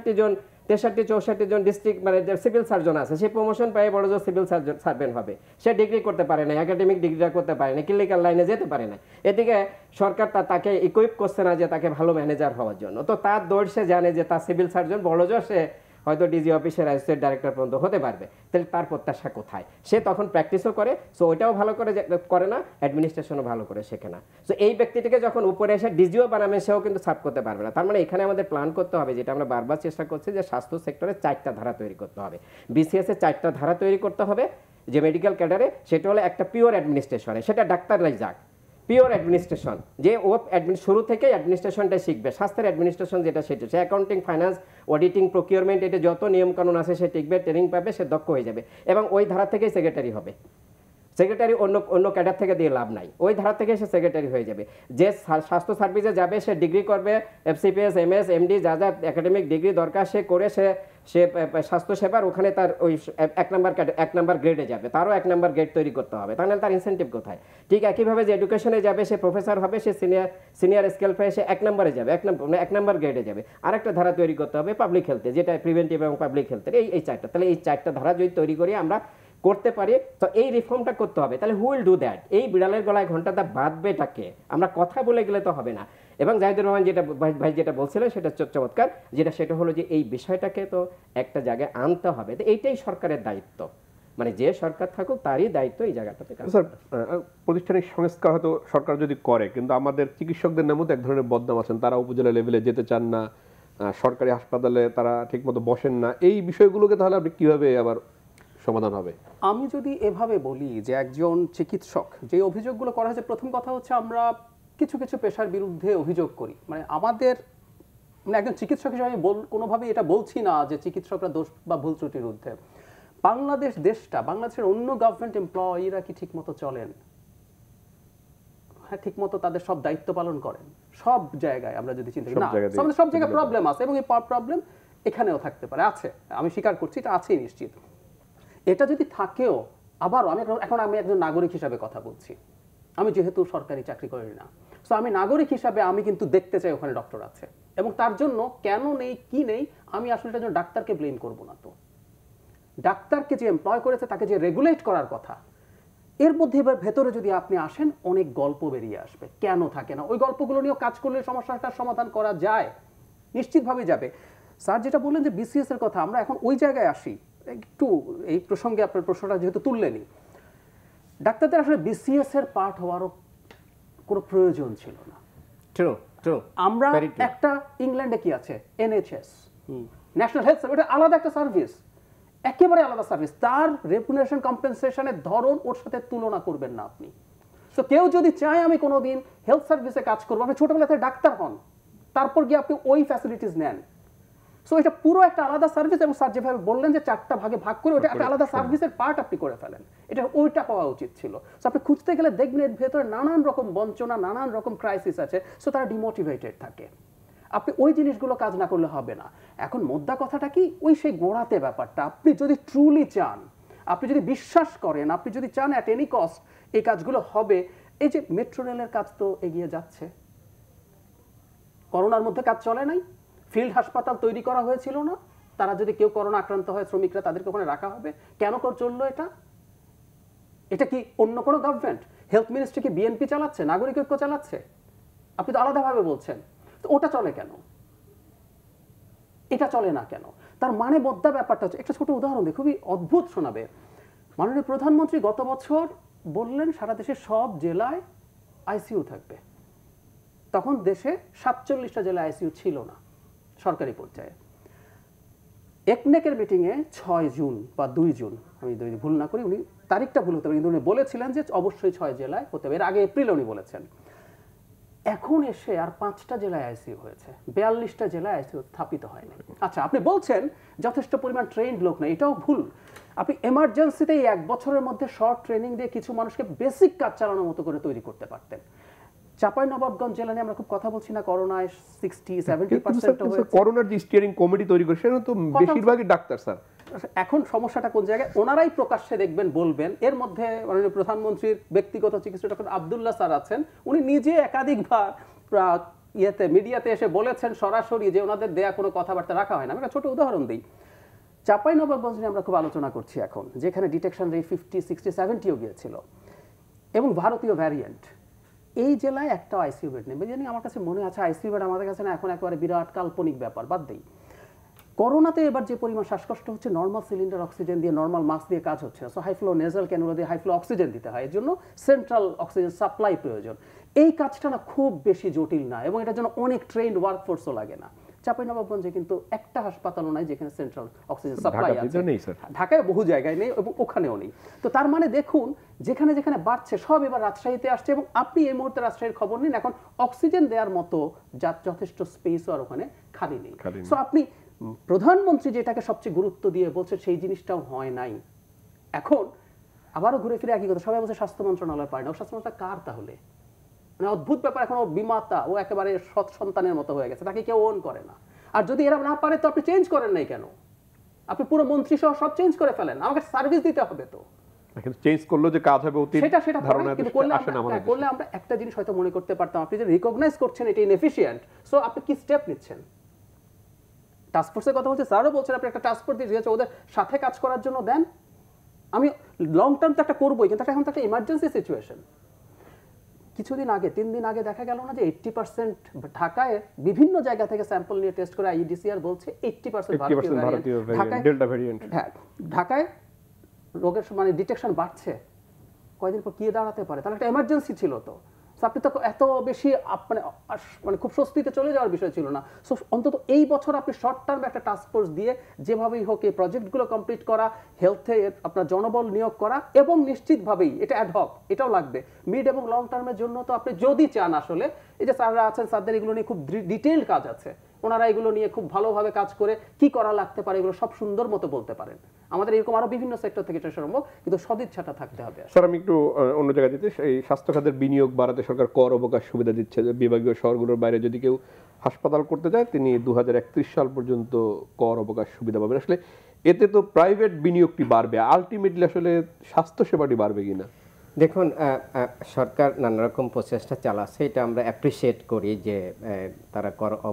63 জন ডিস্ট্রিক্ট মানে সিভিল সার্জন আছে, সে প্রমোশন পেয়ে বড় জোর সিভিল সার্জন হবে। সে ডিগ্রি করতে পারে না, একাডেমিক ডিগ্রিটা করতে পারে না, ক্লিনিক্যাল লাইনে যেতে পারে না। এদিকে সরকার তাকে ইকুইপ করছে না যে তাকে ভালো ম্যানেজার হওয়ার জন্য। তো তার দৌড়, সে জানে যে তার সিভিল সার্জন বড় জোর সে হয়তো ডিজি অফিসের অ্যাসোসিয়েট ডাইরেক্টর পর্যন্ত হতে পারবে, তাহলে তার প্রত্যাশা কোথায়? সে তখন প্র্যাকটিসও করে, সো ওইটাও ভালো করে না, অ্যাডমিনিস্ট্রেশনও ভালো করে শেখে না। সো এই ব্যক্তিটিকে যখন উপরে এসে ডিজিও বানাবে, সেও কিন্তু সার্ভ করতে পারবে না। তার মানে এখানে আমাদের প্ল্যান করতে হবে, যেটা আমরা বারবার চেষ্টা করছি, যে স্বাস্থ্য সেক্টরে 4টা ধারা তৈরি করতে হবে। বিসিএস এ 4টা ধারা তৈরি করতে হবে, যে মেডিকেল ক্যাডারে, সেটা হলো একটা পিওর অ্যাডমিনিস্ট্রেশনে, সেটা ডাক্তাররাই যাক, পিওর অ্যাডমিনিস্ট্রেশন, যে ও শুরু থেকেই অ্যাডমিনিস্ট্রেশনটা শিখবে। স্বাস্থ্যের অ্যাডমিনিস্ট্রেশন যেটা, সেটা সে অ্যাকাউন্টিং, ফাইন্যান্স, অডিটিং, প্রকিউরমেন্ট, এটা যত নিয়মকানুন আছে সে শিখবে, ট্রেনিং পাবে, সে দক্ষ হয়ে যাবে, এবং ওই ধারা থেকেই সেক্রেটারি হবে। সেক্রেটারি অন্য ক্যাডার থেকে দিয়ে লাভ নাই, ওই ধারা থেকে সে সেক্রেটারি হয়ে যাবে। যে স্বাস্থ্য সার্ভিসে যাবে, সে ডিগ্রি করবে, এফসিপিএস, এমএস, এমডি, যা যা একাডেমিক ডিগ্রি দরকার সে করে, সে স্বাস্থ্যসেবার ওখানে তার ওই 1 নাম্বার গ্রেডে যাবে, তারও 1 নাম্বার গ্রেড তৈরি করতে হবে, তাহলে তার ইনসেন্টিভ কোথায়? ঠিক একইভাবে যে এডুকেশনে যাবে, সে প্রফেসর হবে, সে সিনিয়র স্কেল পেয়ে সে 1 নাম্বারে যাবে, 1 নাম্বার গ্রেডে যাবে। আরেকটা ধারা তৈরি করতে হবে পাবলিক হেলথে, যেটা প্রিভেন্টিভ এবং পাবলিক হেলথের, এই 4টা। তাহলে এই 4টা ধারা যদি তৈরি করি আমরা করতে পারি, তো এই রিফর্মটা করতে হবে। তাহলে হু উইল ডু দ্যাট? এই বিড়ালের গলায় ঘন্টাটা বাঁধবেটাকে? আমরা কথা বলে গেলে তো হবে না। এবং জাহিদুর রহমান ভাই যেটা বলছিলেন সেটা চমৎকার, সেটা হলো যে এই বিষয়টাকে তো একটা জায়গায় আনতে হবে। তো এইটাই সরকারের দায়িত্ব, মানে যে সরকার থাকুক তারই দায়িত্ব এই জায়গাটাতে। স্যার, প্রতিষ্ঠানিক সংস্কার হয়তো সরকার যদি করে, কিন্তু আমাদের চিকিৎসকদের নামও তো এক ধরনের বদনাম আছেন, তারা উপজেলা লেভেলে যেতে চান না, সরকারি হাসপাতালে তারা ঠিকমতো বসেন না। এই বিষয়গুলোকে তাহলে আপনি কিভাবে আবার সমাধান হবে? আমি যদি এভাবে বলি যে একজন চিকিৎসক যে অভিযোগগুলো করা হয়েছে, প্রথম কথা হচ্ছে আমরা কিছু কিছু পেশার বিরুদ্ধে অভিযোগ করি, মানে আমাদের, মানে একজন চিকিৎসক হিসেবে আমি কোনোভাবেই এটা বলছি না যে চিকিৎসকরা দোষ বা ভুল ত্রুটির ঊর্ধ্বে। বাংলাদেশের অন্য গভর্নমেন্ট এমপ্লয়িরা কি ঠিকমতো চলেন? হ্যাঁ, ঠিকমতো তাদের সব দায়িত্ব পালন করেন? সব জায়গায় আমরা যদি চিন্তা করি, না, সব জায়গায় প্রবলেম আছে, এবং এই প্রবলেম এখানেও থাকতে পারে, আছে, আমি স্বীকার করছি, এটা আছেই নিশ্চিত। এটা যদি থাকেও, আবারও আমি একজন নাগরিক হিসাবে কথা বলছি, আমি যেহেতু সরকারি চাকরি করি না, সো আমি নাগরিক হিসাবে আমি কিন্তু দেখতে চাই ওখানে ডক্টর আছে, এবং তার জন্য কেন নেই কি নেই আমি আসলে এটার জন্য ডাক্তারকে ব্লেম করব না। তো ডাক্তারকে যে এমপ্লয় করেছে তাকে যে রেগুলেট করার কথা, এর মধ্যে এবার ভেতরে যদি আপনি আসেন অনেক গল্প বেরিয়ে আসবে, কেন থাকে না। ওই গল্পগুলো নিয়েও কাজ করলে সমস্যাটার সমাধান করা যায়, নিশ্চিতভাবে যাবে। স্যার যেটা বললেন যে বিসিএস এর কথা, আমরা এখন ওই জায়গায় আসি একটু, এই প্রসঙ্গে আপনার প্রশ্নটা যেহেতু তুললেনি, ডাক্তারদের আসলে বিসিএস এর পার্ট হওয়ারও কোনো প্রয়োজন ছিল না। আমরা একটা ইংল্যান্ডে কি আছে এনএইচএস, ন্যাশনাল হেলথ সার্ভিস, এটা আলাদা একটা সার্ভিস, একেবারে আলাদা সার্ভিস, তার রেপুটেশন কম্পেনসেশনের ধরন ওর সাথে তুলনা করবেন না আপনি। সো কেউ যদি চায় আমি কোনোদিন হেলথ সার্ভিসে কাজ করবো, আপনি ছোটবেলাতে ডাক্তার হন, তারপর গিয়ে আপনি ওই ফ্যাসিলিটিস নেন। সো এটা পুরো একটা আলাদা সার্ভিস, এবং স্যার যেভাবে বললেন যে 4টা ভাগে ভাগ করে ওটা একটা আলাদা সার্ভিসের পার্ট আপনি করে ফেলেন, এটা ওইটা হওয়া উচিত ছিল। সো আপনি খুঁজতে গেলে দেখবেন এর ভেতরে নানান রকম বঞ্চনা, নানান রকম ক্রাইসিস আছে, সো তারা ডিমোটিভেটেড থাকে। আপনি ওই জিনিসগুলো কাজ না করলে হবে না। এখন মোদ্দা কথাটা কি, ওই সেই গোড়াতে ব্যাপারটা, আপনি যদি ট্রুলি চান, আপনি যদি বিশ্বাস করেন, আপনি যদি চান অ্যাট এনি কস্ট এই কাজগুলো হবে, এই যে মেট্রো রেলের কাজ তো এগিয়ে যাচ্ছে, করোনার মধ্যে কাজ চলে নাই, ফিল্ড হাসপাতাল তৈরি করা হয়েছিল না, তারা যদি কেউ করোনা আক্রান্ত হয় শ্রমিকরা তাদেরকে ওখানে রাখা হবে, কেন চললো এটা? এটা কি অন্য কোনো গভর্নমেন্ট, হেলথ মিনিস্ট্রি কি বিএনপি চালাচ্ছে, নাগরিক ঐক্য চালাচ্ছে? আপনি তো আলাদাভাবে বলছেন, তো ওটা চলে কেন, এটা চলে না কেন? তার মানে বদ্দা ব্যাপারটা হচ্ছে, একটা ছোট উদাহরণ দিই, খুবই অদ্ভুত শোনাবে। মাননীয় প্রধানমন্ত্রী গত বছর বললেন সারা দেশের সব জেলায় আইসিইউ থাকবে। তখন দেশে 47টা জেলায় আইসিইউ ছিল না সরকারি পর্যায়ে। একনেকের মিটিংয়ে 6 জুন বা 2 জুন, আমি যদি ভুল না করি, উনি তারিখটা ভুল হতে পারে, কিন্তু উনি বলেছিলেন যে অবশ্যই 6 জেলায় হতে হবে। এর আগে এপ্রিলে উনি বলেছেন। এখন এসে আর 5টা জেলায় আইসিইউ হয়েছে, 42টা জেলায় আইসিইউ স্থাপিত হয়নি। আচ্ছা, আপনি বলছেন যথেষ্ট পরিমাণ ট্রেন্ড লোক নেই, এটাও ভুল। আপনি এমার্জেন্সিতে এই 1 বছরের মধ্যে শর্ট ট্রেনিং দিয়ে কিছু মানুষকে বেসিক কাজ চালানোর মতো করে তৈরি করতে পারতেন। চাঁপাইনবাবগঞ্জ জেলা নিয়ে আমরা খুব কথা বলছি না, করোনায় 60-70% হয়েছে। করোনার যে স্টিয়ারিং কমিটি তৈরি করে সেটা তো বেশিরভাগই ডাক্তার স্যার। এখন সমস্যাটা কোন জায়গায়, ওনারাই প্রকাশ্যে দেখবেন, বলবেন। এর মধ্যে মাননীয় প্রধানমন্ত্রীর ব্যক্তিগত চিকিৎসক ডক্টর আব্দুল্লাহ স্যার আছেন, উনি নিজে একাধিকবার মিডিয়াতে এসে বলেছেন সরাসরি যে ওনাদের দেয়া কোনো কথাবার্তা রাখা হয় না। আমি একটা ছোট উদাহরণ দিই। চাঁপাইনবাবগঞ্জ নিয়ে আমরা খুব আলোচনা করছি এখন, যেখানে ডিটেকশন রেট 50, 60, 70ও গিয়েছিল, এবং ভারতীয় ভ্যারিয়েন্ট। এই জেলায় একটা আইসিইউ বেড নেই। জানি আমার কাছে মনে আছে আইসিইউ বেড আমাদের কাছে না এখন একেবারে বিরাট কাল্পনিক ব্যাপার, বাদ দেই। করোনাতে এবার যে পরিমাণ শ্বাসকষ্ট হচ্ছে, নর্মাল সিলিন্ডার অক্সিজেন দিয়ে, নর্মাল মাস্ক দিয়ে কাজ হচ্ছে না। So high flow nasal cannula দিয়ে হাই ফ্লো অক্সিজেন দিতে হয়, এর জন্য সেন্ট্রাল অক্সিজেন সাপ্লাই প্রয়োজন। এই কাজটা না খুব বেশি জটিল না, এবং এটার জন্য অনেক ট্রেন্ড ওয়ার্কফোর্সও লাগে না। চাঁপাইনবাবগঞ্জে কিন্তু একটা হাসপাতালও নাই যেখানে সেন্ট্রাল অক্সিজেন সাপ্লাই আছে। ঢাকায় বহু জায়গায় নেই এবং ওখানেও নেই। তো তার মানে দেখুন, যেখানে যেখানে বাড়ছে সব এবার রাজশাহীতে আসছে, এবং আপনি এই মুহূর্তে রাজশাহীর খবর নিন, এখন অক্সিজেন দেওয়ার মতো যথেষ্ট স্পেসও আর ওখানে খালি নেই। সো আপনি প্রধানমন্ত্রী যেটাকে সবচেয়ে গুরুত্ব দিয়ে বলছে সেই জিনিসটাও হয় নাই। এখন আবারও ঘুরে ফিরে একই কথা, সবাই বলছে স্বাস্থ্য মন্ত্রণালয় পায় না। ও স্বাস্থ্য মন্ত্রণালয় কার তাহলে? মানে অদ্ভুত ব্যাপার, এখন ও বিমাতা, ও একেবারে সৎ সন্তানের মতো হয়ে গেছে, তাকে কেউ ওন করে না। আর যদি এরা না পারে তো আপনি চেঞ্জ করেন নাই কেন? আপনি পুরো মন্ত্রী সহ সব চেঞ্জ করে ফেলেন, আমাকে সার্ভিস দিতে হবে। তো চেঞ্জ করলো যে কাজ হবে অতি সেটা ধারণা, কিন্তু করলে আমরা একটা জিনিস হয়তো মনে করতে পারতাম, আপনি যে রিকগনাইজ করছেন এটা ইনএফিশিয়েন্ট, সো আপনি কি স্টেপ নিচ্ছেন? টাস্কফোর্সের কথা বলছে, স্যারও বলছেন আপনি একটা টাস্কফোর্স দিয়ে ওদের সাথে কাজ করার জন্য দেন। আমি লং টার্ম তো একটা করবোই, কিন্তু এখন তো একটা ইমার্জেন্সি সিচুয়েশন। কিছুদিন আগে, 3 দিন আগে দেখা গেল না যে 80% ঢাকায় বিভিন্ন জায়গা থেকে স্যাম্পল নিয়ে টেস্ট করে আইইডিসিআর বলছে 80% ভারতীয় ভ্যারিয়েন্ট, ডেল্টা ভ্যারিয়েন্ট। হ্যাঁ, ঢাকায় রোগের মানে ডিটেকশন বাড়ছে, কয়দিন পর কি দাঁড়াতে পারে? তাহলে একটা এমার্জেন্সি ছিল। তো আপনি তো এত বেশি মানে খুব স্বস্তিতে চলে যাওয়ার বিষয় ছিল না। সো অন্তত এই বছর আপনি শর্ট টার্মে একটা টাস্ক ফোর্স দিয়ে যেভাবেই হোক এই প্রজেক্টগুলো কমপ্লিট করা, হেলথে আপনার জনবল নিয়োগ করা, এবং নিশ্চিতভাবেই এটা অ্যাডহক, এটাও লাগবে মিড এবং লং টার্মের জন্য। তো আপনি যদি চান, আসলে এই যে স্যাররা আছেন, স্যারদের এগুলো নিয়ে খুব ডিটেইলড কাজ আছে, ওনারা এগুলো নিয়ে খুব ভালোভাবে কাজ করে কি করা লাগতে পারে এগুলো সব সুন্দর মতো বলতে পারেন। আমাদের এরকম আরো বিভিন্ন সেক্টর থেকে এটা সম্ভব, কিন্তু সদিচ্ছাটা থাকতে হবে। স্যার, আমি একটু অন্য জায়গায় দিতে, এই স্বাস্থ্য খাতের বিনিয়োগ বাড়াতে সরকার কর অবকাশ সুবিধা দিচ্ছে। বিভাগীয় শহরগুলোর বাইরে যদি কেউ হাসপাতাল করতে যায়, তিনি 2031 সাল পর্যন্ত কর অবকাশ সুবিধা পাবেন। আসলে এতে তো প্রাইভেট বিনিয়োগটি বাড়বে, আলটিমেটলি আসলে স্বাস্থ্য সেবাটি বাড়বে কিনা? দেখুন, সরকার নানা রকম প্রচেষ্টা চালাচ্ছে, এটা আমরা অ্যাপ্রিসিয়েট করি যে তারা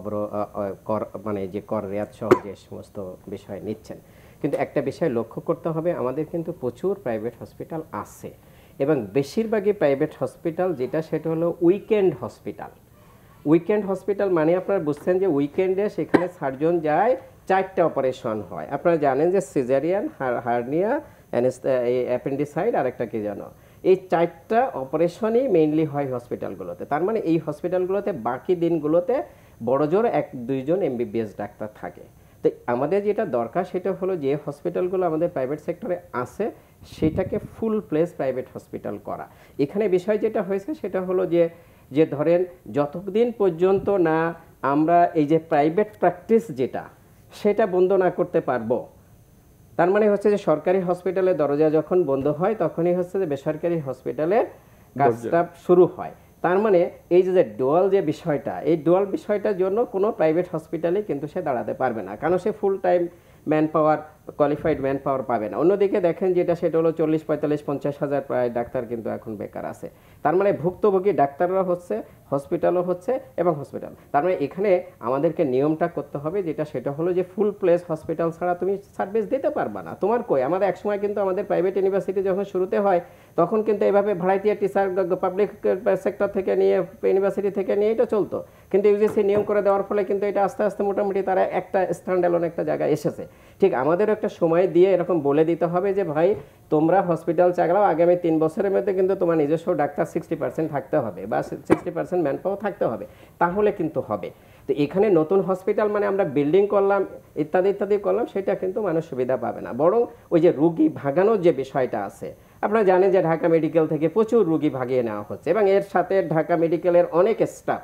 কর মানে যে কর রেয়াত সহ যে সমস্ত বিষয় নিচ্ছেন। কিন্তু একটা বিষয় লক্ষ্য করতে হবে, আমাদের কিন্তু প্রচুর প্রাইভেট হসপিটাল আছে, এবং বেশিরভাগই প্রাইভেট হসপিটাল যেটা সেটা হলো উইকেন্ড হসপিটাল। উইকেন্ড হসপিটাল মানে আপনারা বুঝছেন যে উইকেন্ডে সেখানে সার্জন যায়, 4টা অপারেশন হয়। আপনারা জানেন যে সিজারিয়ান, হার্নিয়া, অ্যাপেন্ডিসাইড আর একটা কি জানো, এই 4টা অপারেশনই মেইনলি হয় হসপিটালগুলোতে। তার মানে এই হসপিটালগুলোতে বাকি দিনগুলোতে বড়জোর 1-2 জন এমবিবিএস ডাক্তার থাকে। তো আমাদের যেটা দরকার সেটা হলো যে হসপিটালগুলো আমাদের প্রাইভেট সেক্টরে আছে সেটাকে ফুল প্লেস প্রাইভেট হসপিটাল করা। এখানে বিষয় যেটা হয়েছে সেটা হলো যে ধরেন যতদিন পর্যন্ত না আমরা এই যে প্রাইভেট প্র্যাকটিস যেটা সেটা বন্ধ না করতে পারবো, তার মানে হচ্ছে যে সরকারি হসপিটালের দরজা যখন বন্ধ হয় তখনই হচ্ছে যে বেসরকারি হসপিটালের কাজটা শুরু হয়। তার মানে এই যে ডুয়াল যে বিষয়টা, এই ডুয়াল বিষয়টার জন্য কোনো প্রাইভেট হসপিটালে কিন্তু সে দাঁড়াতে পারবে না, কারণ সে full time man power, qualified man power পাবে না। অন্যদিকে দেখেন যেটা সেটা হলো 40, 45, 50 হাজার প্রায় ডাক্তার কিন্তু এখন বেকার আছে। তার মানে ভুক্তভোগী ডাক্তাররা হচ্ছে, হসপিটালও হচ্ছে এবং হসপিটাল। তার মানে এখানে আমাদেরকে নিয়মটা করতে হবে যেটা সেটা হলো যে ফুল প্লেস হসপিটাল ছাড়া তুমি সার্ভিস দিতে পারবে না। তোমার কই, আমাদের একসময় কিন্তু আমাদের প্রাইভেট ইউনিভার্সিটি যখন শুরুতে হয় তখন কিন্তু এভাবে ভাড়াইটিয়া টিচার পাবলিক সেক্টর থেকে নিয়ে, ইউনিভার্সিটি থেকে নিয়ে এটা চলতো, কিন্তু ইউজিসি নিয়ম করে দেওয়ার ফলে কিন্তু এটা আস্তে আস্তে মোটামুটি তারা একটা স্ট্যান্ড অ্যালোন একটা জায়গায় এসেছে। ঠিক আমাদের একটা সময় দিয়ে এরকম বলে দিতে হবে যে ভাই তোমরা হসপিটাল চালাও, আগামী 3 বছরের মধ্যে কিন্তু তোমার নিজস্ব ডাক্তার 60% থাকতে হবে বা 60% ম্যান পাওয়ার থাকতে হবে, তাহলে কিন্তু হবে। তো এখানে নতুন হসপিটাল মানে আমরা বিল্ডিং করলাম ইত্যাদি ইত্যাদি করলাম, সেটা কিন্তু মানুষ সুবিধা পাবে না, বরং ওই যে রুগী ভাগানোর যে বিষয়টা আছে, আপনারা জানেন যে ঢাকা মেডিকেল থেকে প্রচুর রুগী ভাগিয়ে নেওয়া হচ্ছে এবং এর সাথে ঢাকা মেডিকেলের অনেক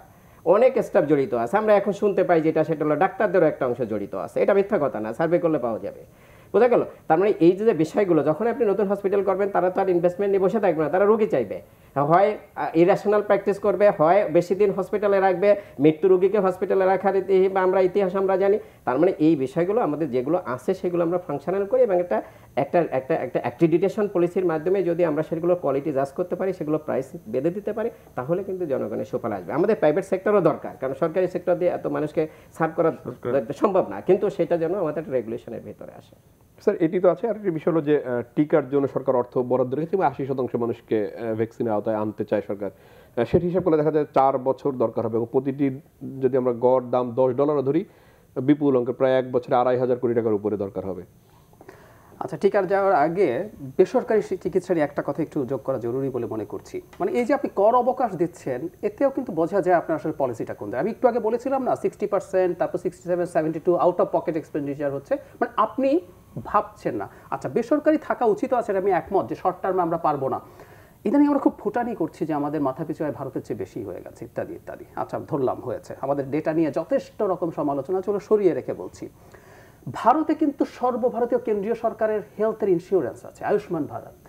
স্টাফ জড়িত আছে। আমরা এখন শুনতে পাই যেটা সেটা হলো ডাক্তারদেরও একটা অংশ জড়িত আছে। এটা মিথ্যা কথা না, সার্ভে করলে পাওয়া যাবে। বোঝা গেল? তার মানে এই যে বিষয়গুলো, যখন আপনি নতুন হসপিটাল করবেন তারা তো আর ইনভেস্টমেন্ট নিয়ে বসে থাকবে না, তারা রোগী চাইবে, হয় ইরেশনাল প্র্যাকটিস করবে, হয় বেশি দিন হসপিটালে রাখবে, মৃত্যু রোগীকে হসপিটালে রাখার ইতিহাস আমরা জানি। তার মানে এই বিষয়গুলো আমাদের যেগুলো আছে সেগুলো আমরা ফাংশনাল করি এবং একটা একটা একটা একটা অ্যাক্রিডিটেশন পলিসির মাধ্যমে যদি আমরা সেগুলো কোয়ালিটি জাজ করতে পারি, সেগুলো প্রাইস বেঁধে দিতে পারি, তাহলে কিন্তু জনগণের সুফল আসবে। আমাদের প্রাইভেট সেক্টরও দরকার, কারণ সরকারি সেক্টর দিয়ে এত মানুষকে সার্ভ করা সম্ভব না, কিন্তু সেটা যেন আমাদের রেগুলেশনের ভিতরে আসে। স্যার এটি তো আছে, আর একটি বিষয় হলো যে টিকার জন্য সরকার অর্থ বরাদ্দ রেখেছে এবং 80% মানুষকে ভ্যাকসিনের আওতায় আনতে চায় সরকার। সেটি হিসাব করলে দেখা যায় 4 বছর দরকার হবে এবং প্রতিটি যদি আমরা গড় দাম $10 ধরি, বিপুল অঙ্কের প্রায় 1 বছরে 2,500 কোটি টাকার উপরে দরকার হবে। আচ্ছা, টিকার যাওয়ার আগে বেসরকারি চিকিৎসা নিয়ে একটা কথা একটু যোগ করা জরুরি বলে মনে করছি। মানে এই যে আপনি কর অবকাশ দিচ্ছেন, এতেও কিন্তু বোঝা যায় আপনার আসলে পলিসিটা কোন যায়। আমি একটু আগে বলেছিলাম না 60%, তারপর 67, 72 আউট অফ পকেট এক্সপেন্ডিচার হচ্ছে, মানে আপনি ভাবছেন না। আচ্ছা, বেসরকারি থাকা উচিত আছে, আমি একমত যে শর্ট টার্মে আমরা পারবো না। ইদানিং আমরা খুব ফুটানি করছি যে আমাদের মাথা পিছু আয় ভারতের চেয়ে বেশি হয়ে গেছে ইত্যাদি ইত্যাদি। আচ্ছা, ধরলাম হয়েছে, আমাদের ডেটা নিয়ে যথেষ্ট রকম সমালোচনা, চলো সরিয়ে রেখে বলছি। ভারতে কিন্তু সর্বভারতীয় কেন্দ্রীয় সরকারের হেলথের ইন্স্যুরেন্স আছে, আয়ুষ্মান ভারত।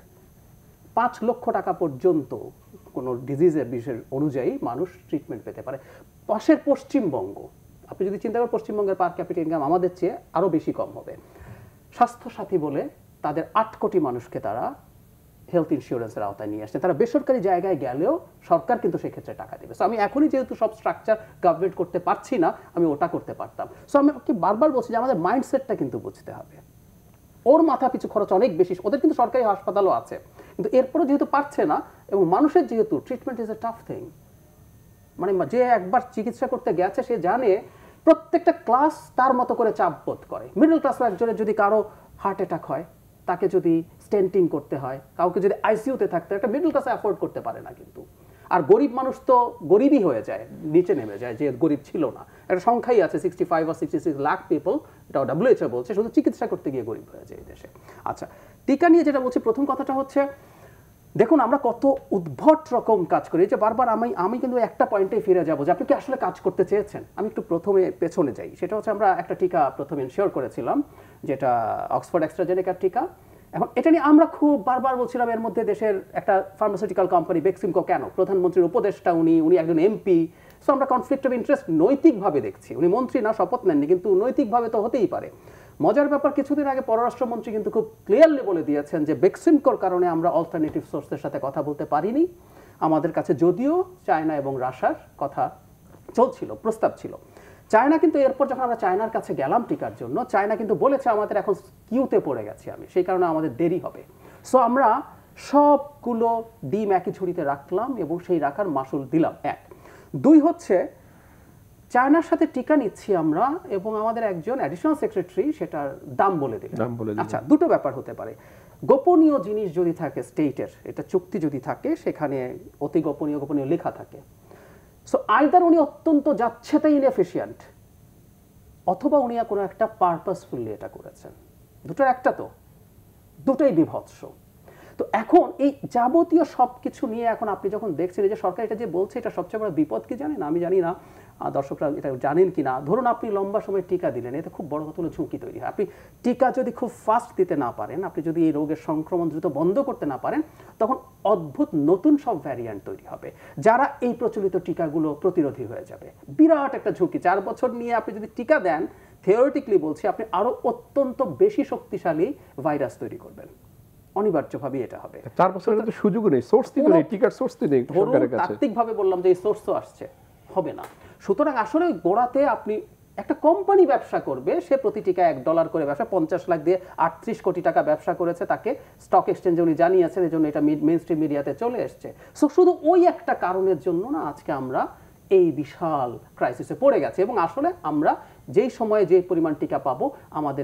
5 লক্ষ টাকা পর্যন্ত কোনো ডিজিজের বিষয় অনুযায়ী মানুষ ট্রিটমেন্ট পেতে পারে। পাশের পশ্চিমবঙ্গ, আপনি যদি চিন্তা করেন পশ্চিমবঙ্গের পার ক্যাপিটা ইনকাম আমাদের চেয়ে আরও বেশি কম হবে। স্বাস্থ্যসাথী বলে তাদের 8 কোটি মানুষকে তারা হেলথ ইন্স্যুরেন্সের আওতায় নিয়ে আসছে। তারা বেসরকারি জায়গায় গেলেও সরকার কিন্তু সেক্ষেত্রে টাকা দেবে। সো আমি এখনই যেহেতু সব স্ট্রাকচার গভর্নমেন্ট করতে পারছি না, আমি ওটা করতে পারতাম। সো আমি কি বারবার বলছি যে আমাদের মাইন্ডসেটটা কিন্তু বুঝতে হবে। ওর মাথা পিছু খরচ অনেক বেশি, ওদের কিন্তু সরকারি হাসপাতালও আছে, কিন্তু এরপরও যেহেতু পারছে না, এবং মানুষের যেহেতু treatment is a tough thing, মানে যে একবার চিকিৎসা করতে গেছে সে জানে প্রত্যেকটা ক্লাস তার মতো করে চাপ বোধ করে। মিডল ক্লাসও একজনের যদি কারো হার্ট অ্যাটাক হয়, তাকে যদি স্টেন্টিং করতে হয়, কাউকে যদি আইসিইউতে থাকতে হয়, একটা মিডল ক্লাসে অ্যাফোর্ড করতে পারে না কিন্তু। আর গরিব মানুষ তো গরিবই হয়ে যায়, নিচে নেমে যায়, যে গরিব ছিল না। একটা সংখ্যাই আছে 65 or 66 লাখ পিপল, এটা WHO বলছে, শুধু চিকিৎসা করতে গিয়ে গরিব হয়ে যায় এই দেশে। আচ্ছা, টিকা নিয়ে যেটা বলছি, প্রথম কথাটা হচ্ছে দেখুন আমরা কত উদ্ভট রকম কাজ করি, যে বারবার আমি কিন্তু একটা পয়েন্টেই ফিরে যাবো যে আপনি কি আসলে কাজ করতে চেয়েছেন। আমি একটু প্রথমে পেছনে যাই, সেটা হচ্ছে আমরা একটা টিকা প্রথমে ইনশিওর করেছিলাম, যেটা অক্সফোর্ড অ্যাস্ট্রাজেনেকার টিকা। এখন এটা নিয়ে আমরা খুব বারবার বলছিলাম, এর মধ্যে দেশের একটা ফার্মাসিউটিক্যাল কোম্পানি বেক্সিমকো, কেন প্রধানমন্ত্রীর উপদেষ্টা, উনি একজন এমপি। সো আমরা কনফ্লিক্ট অফ ইন্টারেস্ট নৈতিকভাবে দেখছি। উনি মন্ত্রী না, শপথ নেননি, কিন্তু নৈতিকভাবে তো হতেই পারে। মজার ব্যাপার, কিছুদিন আগে পররাষ্ট্রমন্ত্রী কিন্তু খুব ক্লিয়ারলি বলে দিয়েছেন যে বেক্সিমকোর কারণে আমরা অল্টারনেটিভ সোর্সের সাথে কথা বলতে পারিনি। আমাদের কাছে যদিও চায়না এবং রাশিয়ার কথা চলছিল, প্রস্তাব ছিল। চায়না কিন্তু এরপর যখন আমরা চায়নার কাছে গেলাম টিকার জন্য, চায়না কিন্তু বলেছে আমাদের এখন কিউতে পড়ে গেছি আমি, সেই কারণে আমাদের দেরি হবে। সো আমরা সবগুলো ডিম একই ঝুড়িতে রাখলাম এবং সেই রাখার মাসুল দিলাম। 1, 2 হচ্ছে চায়নার সাথে টিকা নিচ্ছি আমরা, এবং আমাদের একজন অ্যাডিশনাল সেক্রেটারি সেটার দাম বলে দিলেন। আচ্ছা, দুটো ব্যাপার হতে পারে। গোপনীয় জিনিস যদি থাকে স্টেটের, এটা চুক্তি যদি থাকে, সেখানে অতি গোপনীয় লেখা থাকে। সো আইদার উনি অত্যন্ত যাচ্ছেতাই ইনএফিশিয়েন্ট, অথবা উনি কোনো একটা পারপাসফুলি এটা করেছেন। দুটোর একটা, তো দুটোই বিভৎস। তো এখন এই যাবতীয় সব কিছু নিয়ে এখন আপনি যখন দেখছেন যে সরকার এটা যে বলছে, এটা সবচেয়ে বড় বিপদ কি জানেন? আমি জানি না দর্শকরা এটা জানেন কি না। ধরুন আপনি লম্বা সময় টিকা দিলেন, এতে খুব বড় কতগুলো ঝুঁকি তৈরি হয়। আপনি টিকা যদি খুব ফাস্ট দিতে না পারেন, আপনি যদি এই রোগের সংক্রমণ দ্রুত বন্ধ করতে না পারেন, তখন অদ্ভুত নতুন সব ভ্যারিয়েন্ট তৈরি হবে, যারা এই প্রচলিত টিকাগুলো প্রতিরোধী হয়ে যাবে। বিরাট একটা ঝুঁকি। 4 বছর নিয়ে আপনি যদি টিকা দেন, থিওরিটিক্যালি বলছি, আপনি আরো অত্যন্ত বেশি শক্তিশালী ভাইরাস তৈরি করবেন, অনিবার্যভাবে এটা হবে। 4 বছরের তো সুযোগ নেই, সোর্স তো নেই, টিকার সোর্স তো নেই সরকারের কাছে। তাত্ত্বিকভাবে বললাম যে এই সোর্স তো আসছে, হবে না। সুতরাং আসলে গোড়াতে আপনি একটা কোম্পানি ব্যবসা করবে, সে প্রতি টিকা $1 করে ব্যবসা, 50 লাখ দিয়ে 38 কোটি টাকা ব্যবসা করেছে, তাকে স্টক এক্সচেঞ্জে উনি জানিয়েছেন, এই জন্য এটা মেইনস্ট্রিম মিডিয়াতে চলে এসছে। সো শুধু ওই একটা কারণের জন্য না আজকে আমরা এই বিশাল ক্রাইসিসে পড়ে গেছে। এবং আসলে আমরা যেই সময়ে যে পরিমাণ টিকা পাবো, আমাদের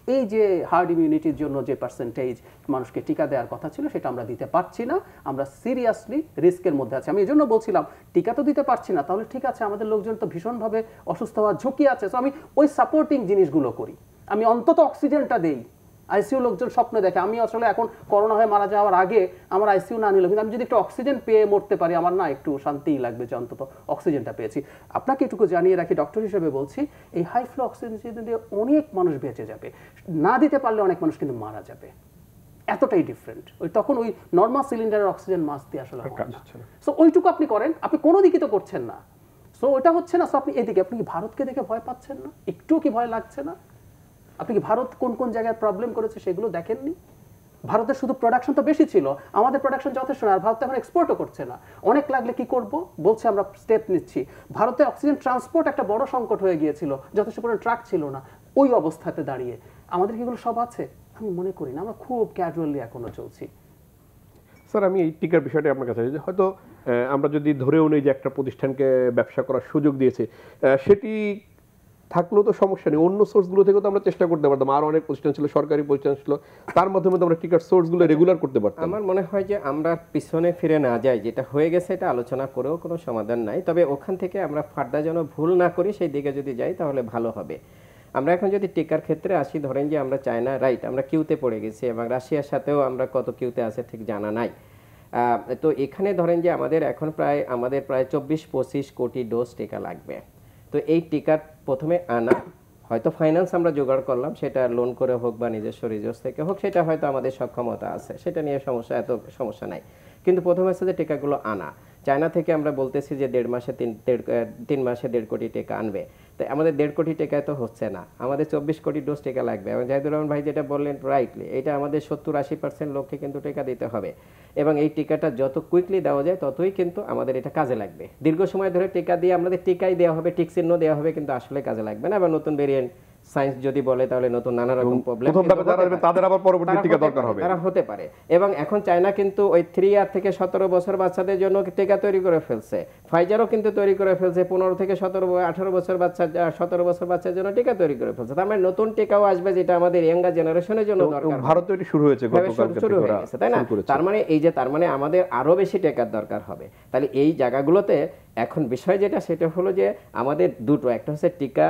এই যে হার্ড ইমিউনিটির জন্য যে পার্সেন্টেজ মানুষকে টিকা দেওয়ার কথা ছিল সেটা আমরা দিতে পারছি না, আমরা সিরিয়াসলি রিস্কের মধ্যে আছি। আমি এই জন্য বলছিলাম টিকা তো দিতে পারছি না, তাহলে ঠিক আছে আমাদের লোকজন তো ভীষণভাবে অসুস্থ হওয়ার ঝুঁকি আছে, তো আমি ওই সাপোর্টিং জিনিসগুলো করি, আমি অন্তত অক্সিজেনটা দেই। আইসিইউ লোকজন স্বপ্ন দেখে, আমি আসলে এখন করোনা হয়ে মারা যাওয়ার আগে আমার আইসিইউ না নিল, কিন্তু আমি যদি একটু অক্সিজেন পেয়ে মরতে পারি আমার না একটু শান্তিই লাগবে যে অন্তত অক্সিজেনটা পেয়েছি। আপনাকে এটুকু জানিয়ে রাখি, ডক্টর হিসেবে বলছি, এই হাই ফ্লো অক্সিজেন দিয়ে অনেক মানুষ বেঁচে যাবে, না দিতে পারলে অনেক মানুষ কিন্তু মারা যাবে, এতটাই ডিফারেন্ট। ওই তখন ওই নর্মাল সিলিন্ডারের অক্সিজেন মাস্ক দিয়ে আসলে সো ওইটুকু আপনি করেন, আপনি কোনো দিকে তো করছেন না, সো ওটা হচ্ছে না। সো আপনি এদিকে, আপনি কি ভারতকে দেখে ভয় পাচ্ছেন না? একটুও কি ভয় লাগছে না? আপনি কি ভারত কোন কোন জায়গায় প্রবলেম করেছে সেগুলো দেখেননি? ভারতের শুধু প্রোডাকশন তো বেশি ছিল, আমাদের প্রোডাকশন যথেষ্ট না, আর ভারত এখন এক্সপোর্টও করছে না। অনেক লাগলে কি করব বলছে, আমরা স্টেপ নিচ্ছি। ভারতে অক্সিজেন ট্রান্সপোর্ট একটা বড় সংকট হয়ে গিয়েছিল, যথেষ্ট পরিমাণ ট্রাক ছিল না। ওই অবস্থাতে দাঁড়িয়ে আমাদের কি এগুলো সব আছে? আমি মনে করি না, আমরা খুব ক্যাজুয়ালি এখনো চলছি। স্যার আমি এই টিকার বিষয়টা আপনার কাছে হয়তো আমরা যদি ধরেও নেই যে একটা প্রতিষ্ঠানকে ব্যবসা করার সুযোগ দিয়েছে, সেটি থাকলেও তো সমস্যা নেই, অন্য সোর্সগুলো থেকেও তো আমরা চেষ্টা করতে পারতাম। আর অনেক প্রতিষ্ঠান ছিল, সরকারি প্রতিষ্ঠান ছিল, তার মাধ্যমে তো আমরা টিকার সোর্সগুলো রেগুলার করতে পারতাম। আমার মনে হয় যে আমরা পিছনে ফিরে না যাই, যেটা হয়ে গেছে এটা আলোচনা করেও কোনো সমাধান নাই, তবে ওখান থেকে আমরা ফাড্ডা যেন ভুল না করি সেই দিকে যদি যাই তাহলে ভালো হবে। আমরা এখন যদি টিকার ক্ষেত্রে আসি, ধরেন যে আমরা চায়না রাইট আমরা কিউতে পড়ে গেছি, এবং রাশিয়ার সাথেও আমরা কত কিউতে আছে ঠিক জানা নাই। তো এখানে ধরেন যে আমাদের এখন প্রায় 24-25 কোটি ডোজ টিকা লাগবে। তো এই টিকার প্রথমে আনা, হয়তো ফাইন্যান্স আমরা জোগাড় করলাম, সেটা লোন করে হোক বা নিজস্ব রিসোর্স থেকে হোক, সেটা হয়তো আমাদের সক্ষমতা আছে, সেটা নিয়ে এত সমস্যা নাই। কিন্তু প্রথমে হচ্ছে যে টিকাগুলো আনা, চায়না থেকে আমরা বলতেছি যে 3 মাসে 1.5 কোটি টিকা আনবে, তাই আমাদের 1.5 কোটি টিকায় তো হচ্ছে না, আমাদের 24 কোটি ডোজ টিকা লাগবে। এবং জাহিদুর রহমান ভাই যেটা বললেন রাইটলি, এটা আমাদের 70-80% লোককে কিন্তু টিকা দিতে হবে, এবং এই টিকাটা যত কুইকলি দেওয়া যায় ততই কিন্তু আমাদের এটা কাজে লাগবে। দীর্ঘ সময় ধরে টিকা দিয়ে আমাদের টিকাই দেওয়া হবে, টিক চিহ্ন দেওয়া হবে, কিন্তু আসলে কাজে লাগবে না। আবার নতুন ভেরিয়েন্ট সায়েন্স যদি বলে তাহলে নতুন নানা রকম প্রবলেম তাদের আবার পরবর্তী টিকা দরকার হবে, তারা হতে পারে। এবং এখন চায়না কিন্তু ওই 3 ইয়ার থেকে 17 বছর বাচ্চাদের জন্য টিকা তৈরি করে ফেলছে, ফাইজারও কিন্তু তৈরি করে ফেলছে, 15 থেকে 18 বছর বাচ্চা 17 বছর বাচ্চার জন্য টিকা তৈরি করে ফেলছে। তার মানে নতুন টিকাও আসবে যেটা আমাদের ইয়াঙ্গার জেনারেশনের জন্য দরকার। ভারতে এটি শুরু হয়েছে গতকালকে শুরু হয়ে গেছে, তাই না? তার মানে আমাদের আরো বেশি টিকার দরকার হবে। তাহলে এই জায়গাগুলোতে এখন বিষয় সেটা হলো যে আমাদের দুটো, একটা হচ্ছে টিকা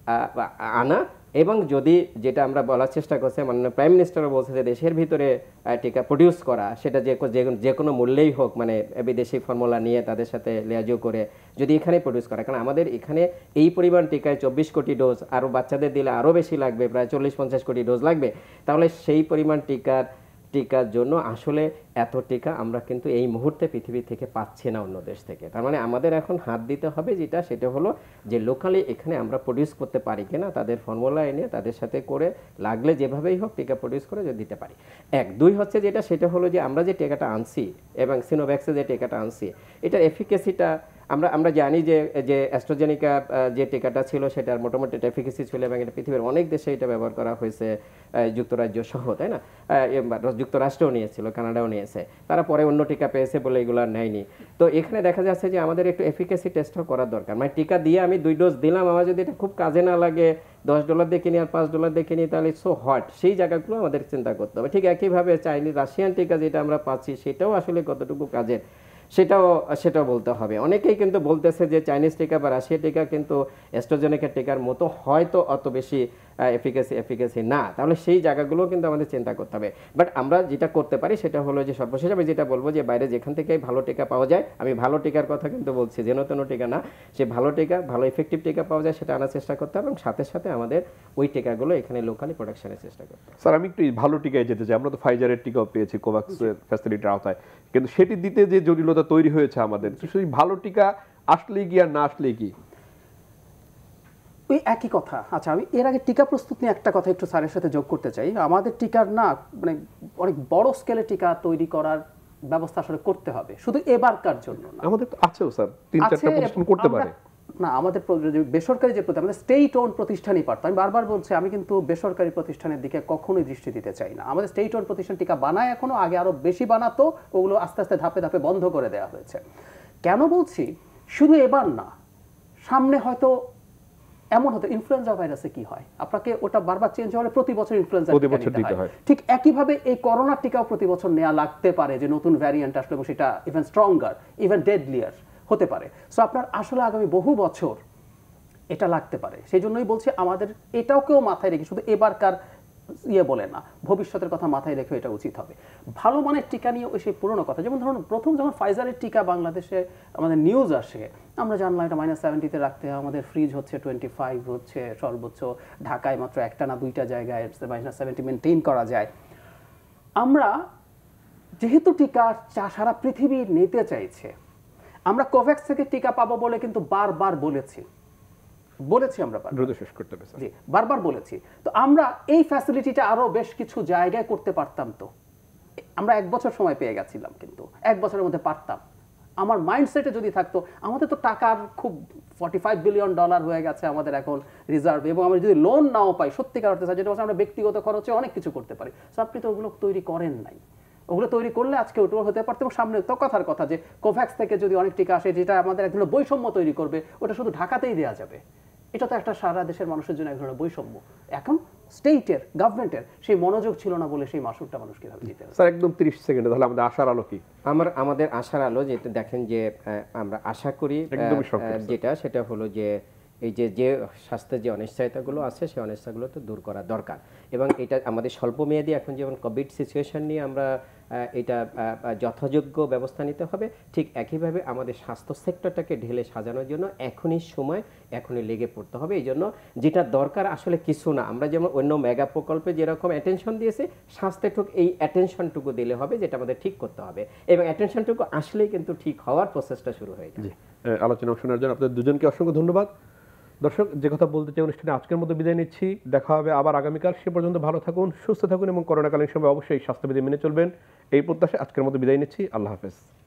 আনা, এবং যদি যেটা আমরা বলার চেষ্টা করছি, মাননীয় প্রাইম মিনিস্টারও বলছে যে দেশের ভিতরে টিকা প্রডিউস করা, সেটা যে কোনো মূল্যেই হোক, মানে বিদেশি ফর্মুলা নিয়ে তাদের সাথে লিয়াজো করে যদি এখানে প্রডিউস করা, কারণ আমাদের এখানে এই পরিমাণ টিকায় 24 কোটি ডোজ, আরও বাচ্চাদের দিলে আরও বেশি লাগবে, প্রায় 40-50 কোটি ডোজ লাগবে। তাহলে সেই পরিমাণ টিকার জন্য আসলে এত টিকা আমরা কিন্তু এই মুহূর্তে পৃথিবী থেকে পাচ্ছি না অন্য দেশ থেকে। তার মানে আমাদের এখন হাত দিতে হবে সেটা হলো যে লোকালি এখানে আমরা প্রডিউস করতে পারি কিনা, তাদের ফর্মুলা এনে তাদের সাথে করে লাগলে যেভাবেই হোক টিকা প্রডিউস করে যদি দিতে পারি। 2 হচ্ছে সেটা হলো যে আমরা যে টিকাটা আনছি এবং সিনোভ্যাক্সে যে টিকাটা আনছি, এটার এফিকেসিটা আমরা জানি যে অ্যাস্ট্রাজেনিকা যে টিকাটা ছিল সেটার মোটামুটি এফিকেসি ছিল, এবং এটা পৃথিবীর অনেক দেশে এটা ব্যবহার করা হয়েছে, যুক্তরাজ্য সহ, তাই না? যুক্তরাষ্ট্রও নিয়েছিল, কানাডাও নিয়েছে, তারা পরে অন্য টিকা পেয়েছে বলে এগুলো নেয়নি। তো এখানে দেখা যাচ্ছে যে আমাদের একটু এফিকেসি টেস্টও করার দরকার। মানে টিকা দিয়ে আমি 2 ডোজ দিলাম, আমার যদি এটা খুব কাজে না লাগে, $10 দিয়ে কিনি আর $5 দিয়ে কিনি, তাহলে সো হট, সেই জায়গাগুলো আমাদের চিন্তা করতে হবে। ঠিক একইভাবে রাশিয়ান টিকা যেটা আমরা পাচ্ছি সেটাও আসলে কতটুকু কাজের সেটাও বলতে হবে। অনেকেই কিন্তু বলতেছে যে চাইনিজ টিকা বা রাশিয়া টিকা কিন্তু অ্যাস্ট্রাজেনেকা টিকার মতো হয়তো অত বেশি এফিকাসি না, তাহলে সেই জায়গাগুলো কিন্তু আমাদের চিন্তা করতে হবে। বাট আমরা যেটা করতে পারি সেটা হলো যে সর্বশেষ আমি যেটা বলবো যে বাইরে যেখান থেকে ভালো টিকা পাওয়া যায়, আমি ভালো টিকার কথা কিন্তু বলছি, যেন তেন টিকা না, সে ভালো টিকা, ভালো ইফেক্টিভ টিকা পাওয়া যায় সেটা আনার চেষ্টা করতে হবে, এবং সাথে সাথে আমাদের ওই টিকাগুলো এখানে লোকালি প্রোডাকশনের চেষ্টা করতে হবে। স্যার আমি একটু ভালো টিকায় যেতে চাই। আমরা তো ফাইজারের টিকাও পেয়েছি কোভ্যাক্সের ফ্যাসিলিটির আওতায়, কিন্তু সেটি দিতে যে জটিলতা তৈরি হয়েছে আমাদের, সেই ভালো টিকা আসলে কি আর না আসলে কি ওই একই কথা। আচ্ছা, আমি এর আগে টিকা প্রস্তুত নিয়ে একটা কথা একটু স্যারের সাথে যোগ করতে চাই। আমাদের টিকার মানে অনেক বড় স্কেলে টিকা তৈরি করার ব্যবস্থা আসলে করতে হবে, শুধু এবারকার জন্য না। আমাদের তো আছেও স্যার, 3-4টা প্রতিষ্ঠান করতে পারে না, আমাদের বেসরকারি যে আমাদের স্টেট ওন প্রতিষ্ঠানই পারতো। আমি বারবার বলছি, আমি কিন্তু বেসরকারি প্রতিষ্ঠানের দিকে কখনোই দৃষ্টি দিতে চাই না। আমাদের স্টেট ওন প্রতিষ্ঠান টিকা বানায় এখনো, আগে আরো বেশি বানাতো, ওগুলো আস্তে আস্তে ধাপে ধাপে বন্ধ করে দেওয়া হয়েছে। কেন বলছি? শুধু এবার না, সামনে হয়তো এমন হতে ইনফ্লুয়েঞ্জা ভাইরাসে কি হয়, আপনাকে ওটা বারবার চেঞ্জ হলে প্রতি বছর ইনফ্লুয়েঞ্জা প্রতি বছর দিতে হয়। ঠিক একইভাবে এই করোনার টিকাও প্রতি বছর নেওয়া লাগতে পারে, যে নতুন ভ্যারিয়েন্ট আসলে এবং সেটা ইভেন স্ট্রঙ্গার, ইভেন ডেডলিয়ার হতে পারে। সো আপনার আসলে আগামী বহু বছর এটা লাগতে পারে। সেই জন্যই বলছি আমাদের এটাকেও মাথায় রেখে, শুধু এবারকার বলে না, ভবিষ্যতের কথা মাথায় রেখে এটা উচিত হবে। ভালো মানের টিকা নিয়ে ওই সেই পুরনো কথা, যেমন ধরুন প্রথম যখন ফাইজারের টিকা বাংলাদেশে আমাদের নিউজ আসে, আমরা জানলাম এটা -70-তে রাখতে হয়, আমাদের ফ্রিজ হচ্ছে 25 হচ্ছে সর্বোচ্চ, ঢাকায় মাত্র একটা না দুইটা জায়গায় -70 মেনটেন করা যায়। আমরা যেহেতু টিকা সারা পৃথিবী নিতে চাইছে, আমরা কোভ্যাক্স থেকে টিকা পাবো বলে কিন্তু বারবার বলেছি আমরা দ্রুত শেষ করতে হবে স্যার। জি, বারবার বলেছি। তো আমরা এই ফ্যাসিলিটিটা আরো বেশ কিছু জায়গায় করতে পারতাম। তো আমরা 1 বছর সময় পেয়ে গেছিলাম, কিন্তু 1 বছরের মধ্যে পারতাম। আমার মাইন্ডসেটে যদি থাকতো, আমাদের তো টাকার খুব $45 বিলিয়ন হয়ে গেছে আমাদের এখন রিজার্ভ, এবং আমরা যদি লোন নাও পাই সত্যিকার অর্থে, যেটা আমরা ব্যক্তিগত খরচে অনেক কিছু করতে পারি। সো আপনি তো ওগুলো তৈরি করেন নাই। ওগুলো তৈরি করলে আজকে ওটা হতে পারতো। এবং সামনে তো কথার কথা যে কোভ্যাক্স থেকে যদি অনেক টিকা আসে, যেটা আমাদের এক ধরনের বৈষম্য তৈরি করবে, ওটা শুধু ঢাকাতেই দেওয়া যাবে। এটা তো একটা সারা দেশের মানুষের জন্য এক ধরনের বৈষম্য। এখন স্টেটের গভর্নমেন্টের সেই মনোযোগ ছিল না বলে সেই মাসুলটা মানুষ কিভাবে দিতে হবে। স্যার একদম 30 সেকেন্ডে তাহলে আমাদের আশার আলো কি? আমাদের আশার আলো যেটা দেখেন যে আমরা আশা করি যেটা সেটা হলো যে এই যে স্বাস্থ্যের যে অনিশ্চয়তাগুলো আছে সেই অনিশ্চয়তাগুলো তো দূর করা দরকার। এবং এটা আমাদের স্বল্পমেয়াদী, এখন যেমন কোভিড সিচুয়েশন নিয়ে আমরা এটা যথাযোগ্য ব্যবস্থা নিতে হবে, ঠিক একইভাবে আমাদের স্বাস্থ্য সেক্টরটাকে ঢেলে সাজানোর জন্য এখনই সময়, এখনই লেগে পড়তে হবে। এই জন্য যেটা দরকার আসলে কিছু না, আমরা যেমন অন্য মেগা প্রকল্পে যেরকম অ্যাটেনশন দিয়েছি, স্বাস্থ্যটুকু এই অ্যাটেনশনটুকু দিলে হবে, যেটা আমাদের ঠিক করতে হবে। এবং অ্যাটেনশনটুকু আসলেই কিন্তু ঠিক হওয়ার প্রসেসটা শুরু হয়ে যাবে। আলোচনা শোনার জন্য আপনাদের দুজনকে অসংখ্য ধন্যবাদ। দর্শক, যে কথা বলতে চাই অনুষ্ঠানে আজকের মতো বিদায় নিচ্ছি। দেখা হবে আবার আগামীকাল। সে পর্যন্ত ভালো থাকুন, সুস্থ থাকুন এবং করোনাকালীন সময় অবশ্যই স্বাস্থ্যবিধি মেনে চলবেন, এই প্রত্যাশায় আজকের মতো বিদায় নিচ্ছি। আল্লাহ হাফেজ।